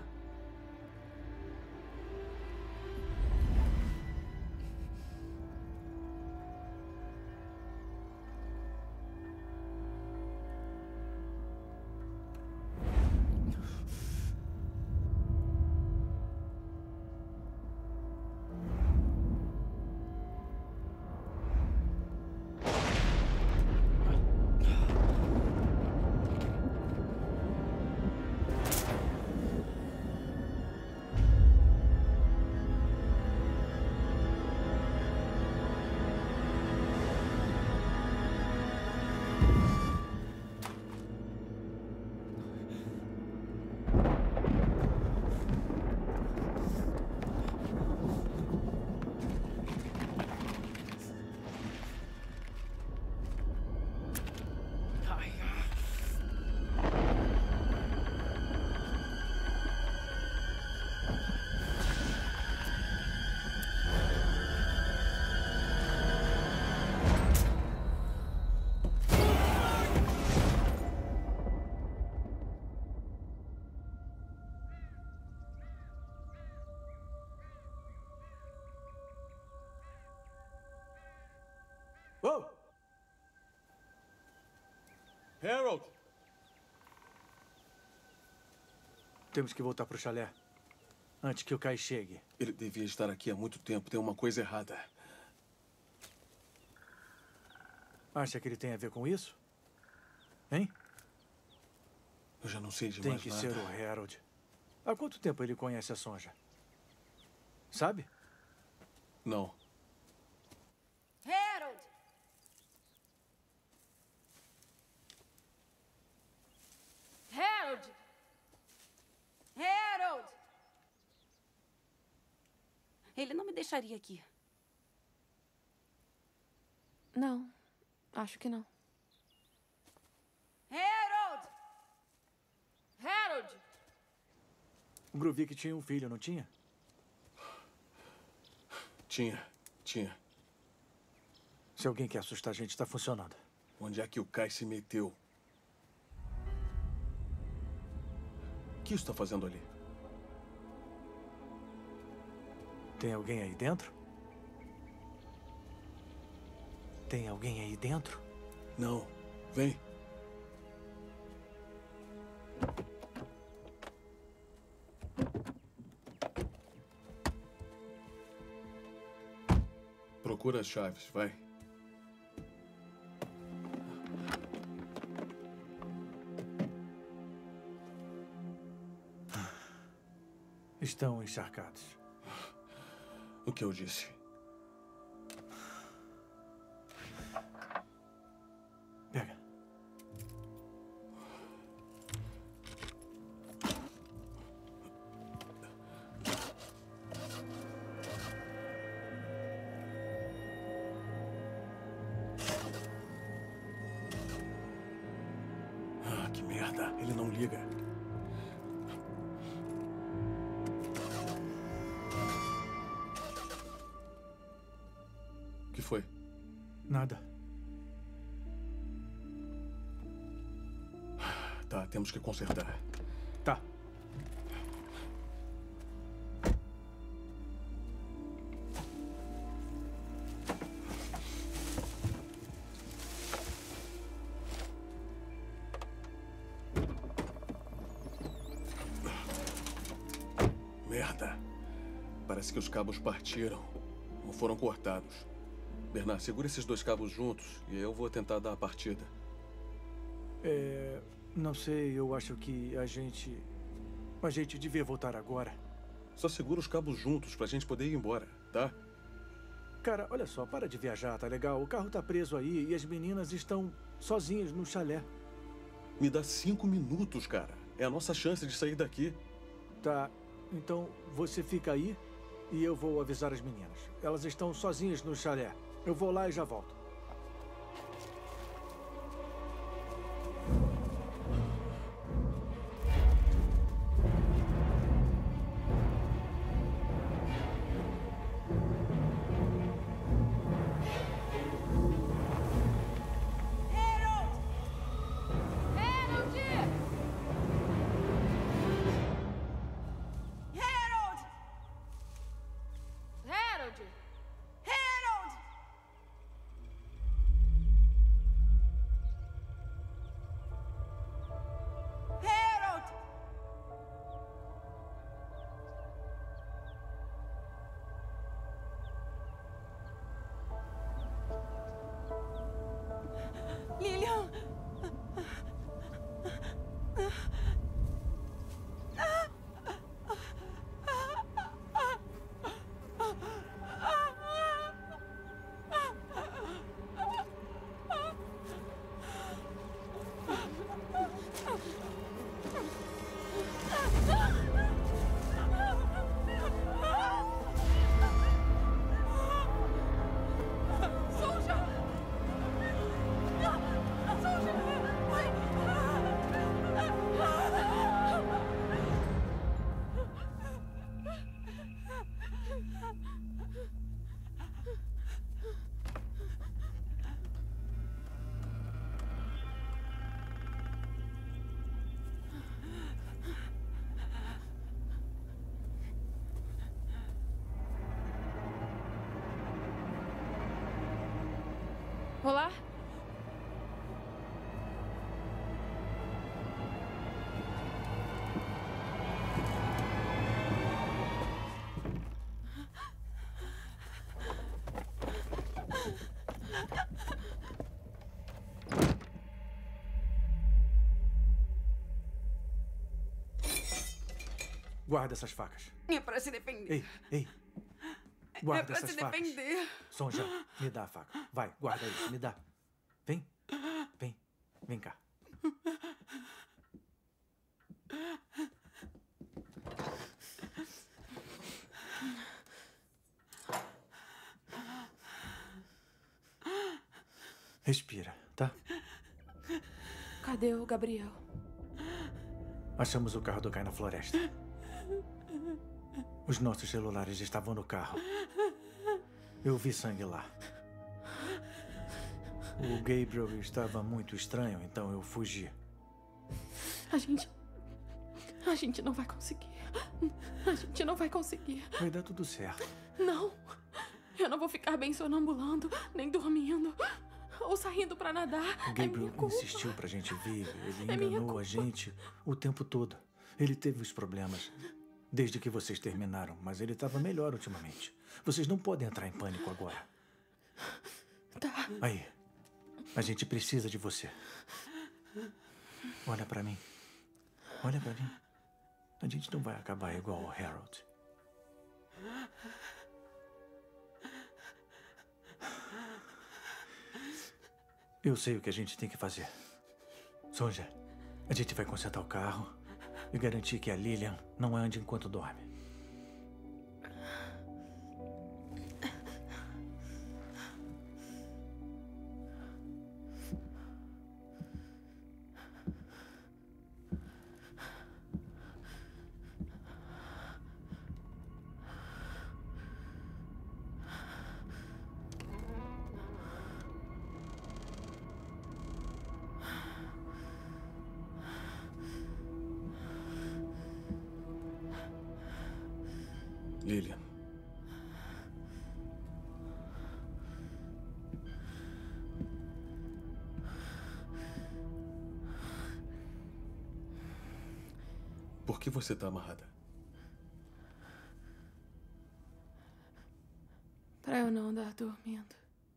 Oh! Harold! Temos que voltar pro chalé. Antes que o Kai chegue. Ele devia estar aqui há muito tempo. Tem uma coisa errada. Acha que ele tem a ver com isso? Hein? Eu já não sei de Tem mais que nada. ser o Harold. Há quanto tempo ele conhece a Sonja? Sabe? Não. Harold! Harold! Harold! Ele não me deixaria aqui. Não, acho que não. Harold! Harold! O Gruvik tinha um filho, não tinha? Tinha. Se alguém quer assustar a gente, está funcionando. Onde é que o Kai se meteu? O que isso está fazendo ali? Tem alguém aí dentro? Tem alguém aí dentro? Não. Vem. Procura as chaves, vai. Estão encharcados. O que eu disse? Pega. Ah, que merda. Ele não liga. O que foi? Nada. Tá, temos que consertar. Tá. Merda. Parece que os cabos partiram ou foram cortados. Bernard, segura esses dois cabos juntos e eu vou tentar dar a partida. Não sei, eu acho que a gente devia voltar agora. Só segura os cabos juntos pra gente poder ir embora, tá? Cara, olha só, para de viajar, tá legal? O carro tá preso aí e as meninas estão sozinhas no chalé. Me dá 5 minutos, cara. É a nossa chance de sair daqui. Tá, então você fica aí e eu vou avisar as meninas. Elas estão sozinhas no chalé. Eu vou lá e já volto. Lilian! Olá? Guarda essas facas. É pra se defender. Ei. Guarda É pra essas se facas. defender. Sonja, me dá a faca. Vai, guarda isso, me dá. Vem. Vem cá. Respira, tá? Cadê o Gabriel? Achamos o carro do Kai na floresta. Os nossos celulares estavam no carro. Eu vi sangue lá. O Gabriel estava muito estranho, então eu fugi. A gente não vai conseguir. A gente não vai conseguir. Vai dar tudo certo. Não. Eu não vou ficar bem sonambulando, nem dormindo, ou saindo pra nadar. O Gabriel insistiu pra gente vir. Ele enganou a gente o tempo todo. Ele teve os problemas desde que vocês terminaram, mas ele estava melhor ultimamente. Vocês não podem entrar em pânico agora. Tá. Aí, a gente precisa de você. Olha pra mim. Olha pra mim. A gente não vai acabar igual o Harold. Eu sei o que a gente tem que fazer. Sonja, a gente vai consertar o carro e garantir que a Lillian não ande enquanto dorme. Lillian. Por que você está amarrada? Pra eu não andar dormindo.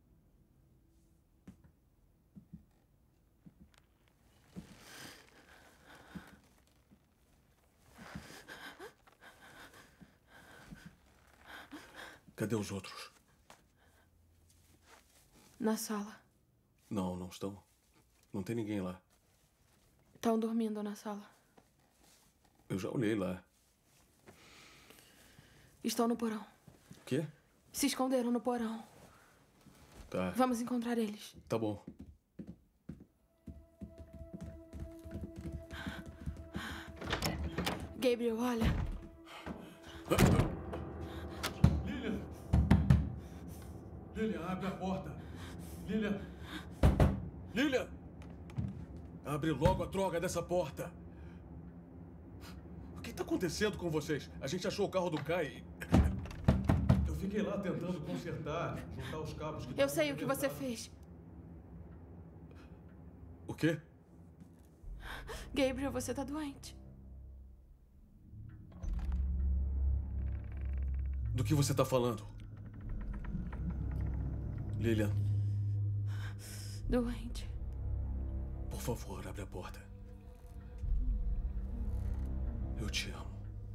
Cadê os outros? Na sala. Não, não estão. Não tem ninguém lá. Estão dormindo na sala. Eu já olhei lá. Estão no porão. O quê? Se esconderam no porão. Tá. Vamos encontrar eles. Tá bom. Gabriel, olha. Lillian, abre a porta. Lillian. Lillian! Abre logo a droga dessa porta. O que está acontecendo com vocês? A gente achou o carro do Kai. Eu fiquei lá tentando consertar, juntar os cabos que... Eu sei o que você fez. O quê? Gabriel, você tá doente. Do que você está falando? Lillian. Doente. Por favor, abre a porta. Eu te amo.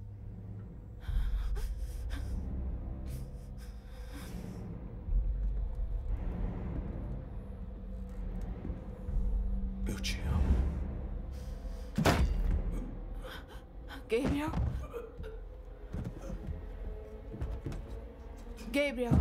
Eu te amo. Gabriel? Gabriel?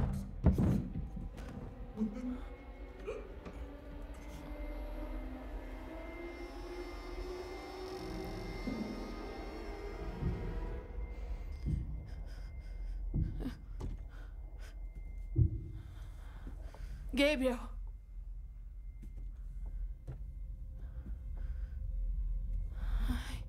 Gabriel? Ai.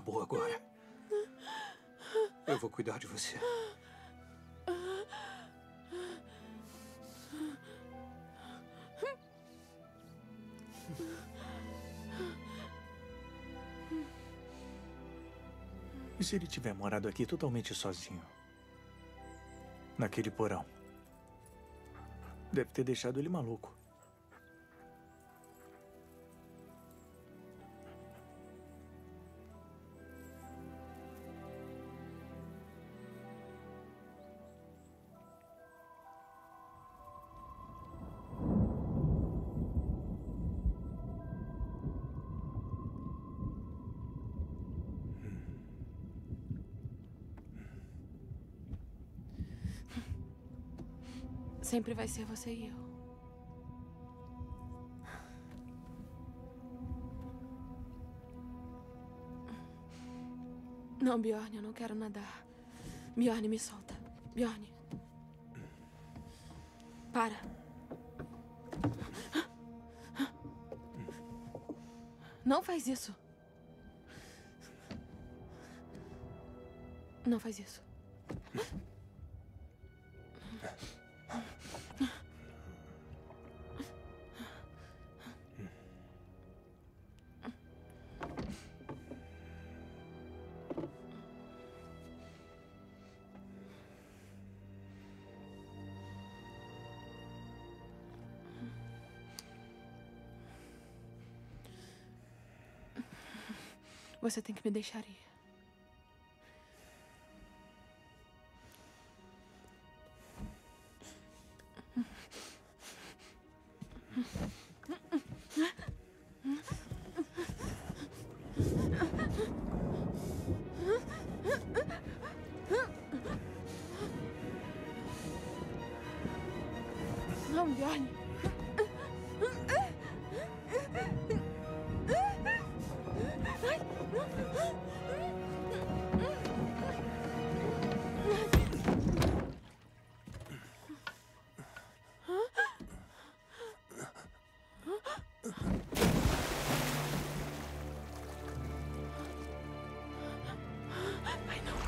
acabou agora. Eu vou cuidar de você. E se ele tiver morado aqui totalmente sozinho? Naquele porão? Deve ter deixado ele maluco. Sempre vai ser você e eu. Não, Bjorn, eu não quero nadar. Bjorn, me solta. Bjorn. Para. Não faz isso. Não faz isso. Você tem que me deixar ir. Não, Bjorn. Ai, não.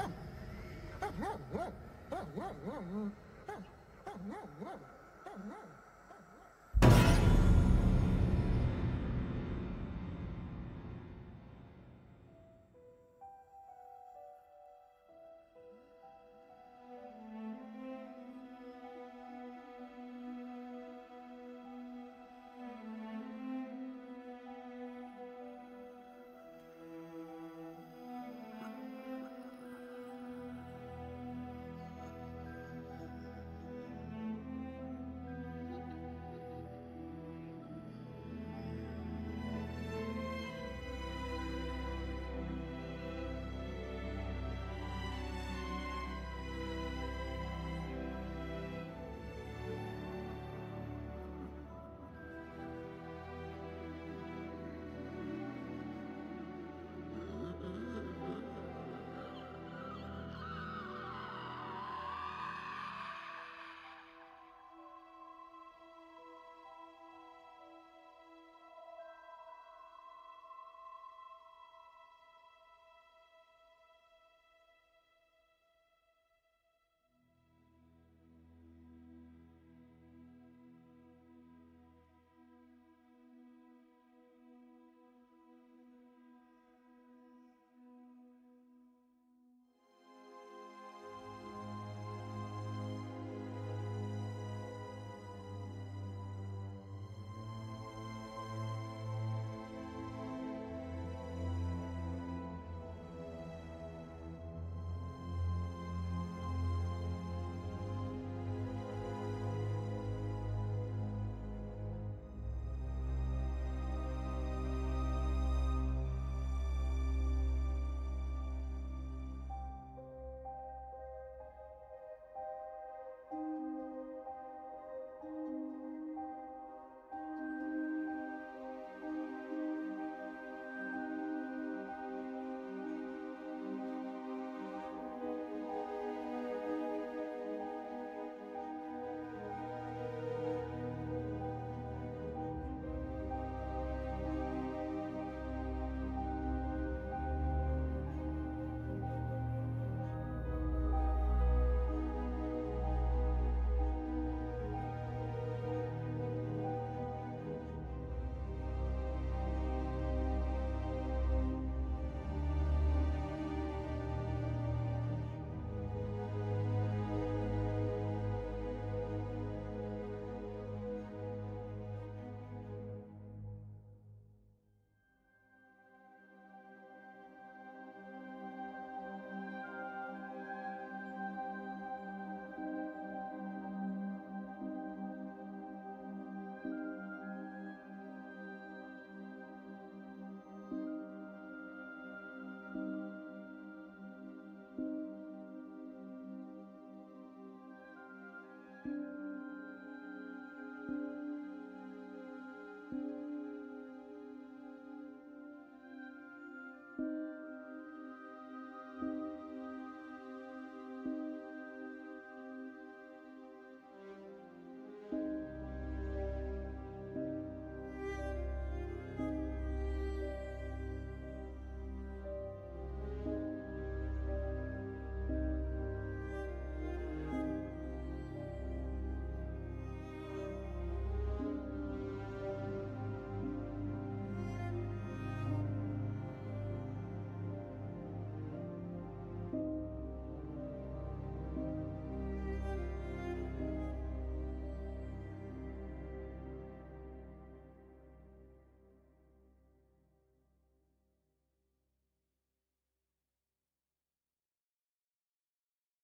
No.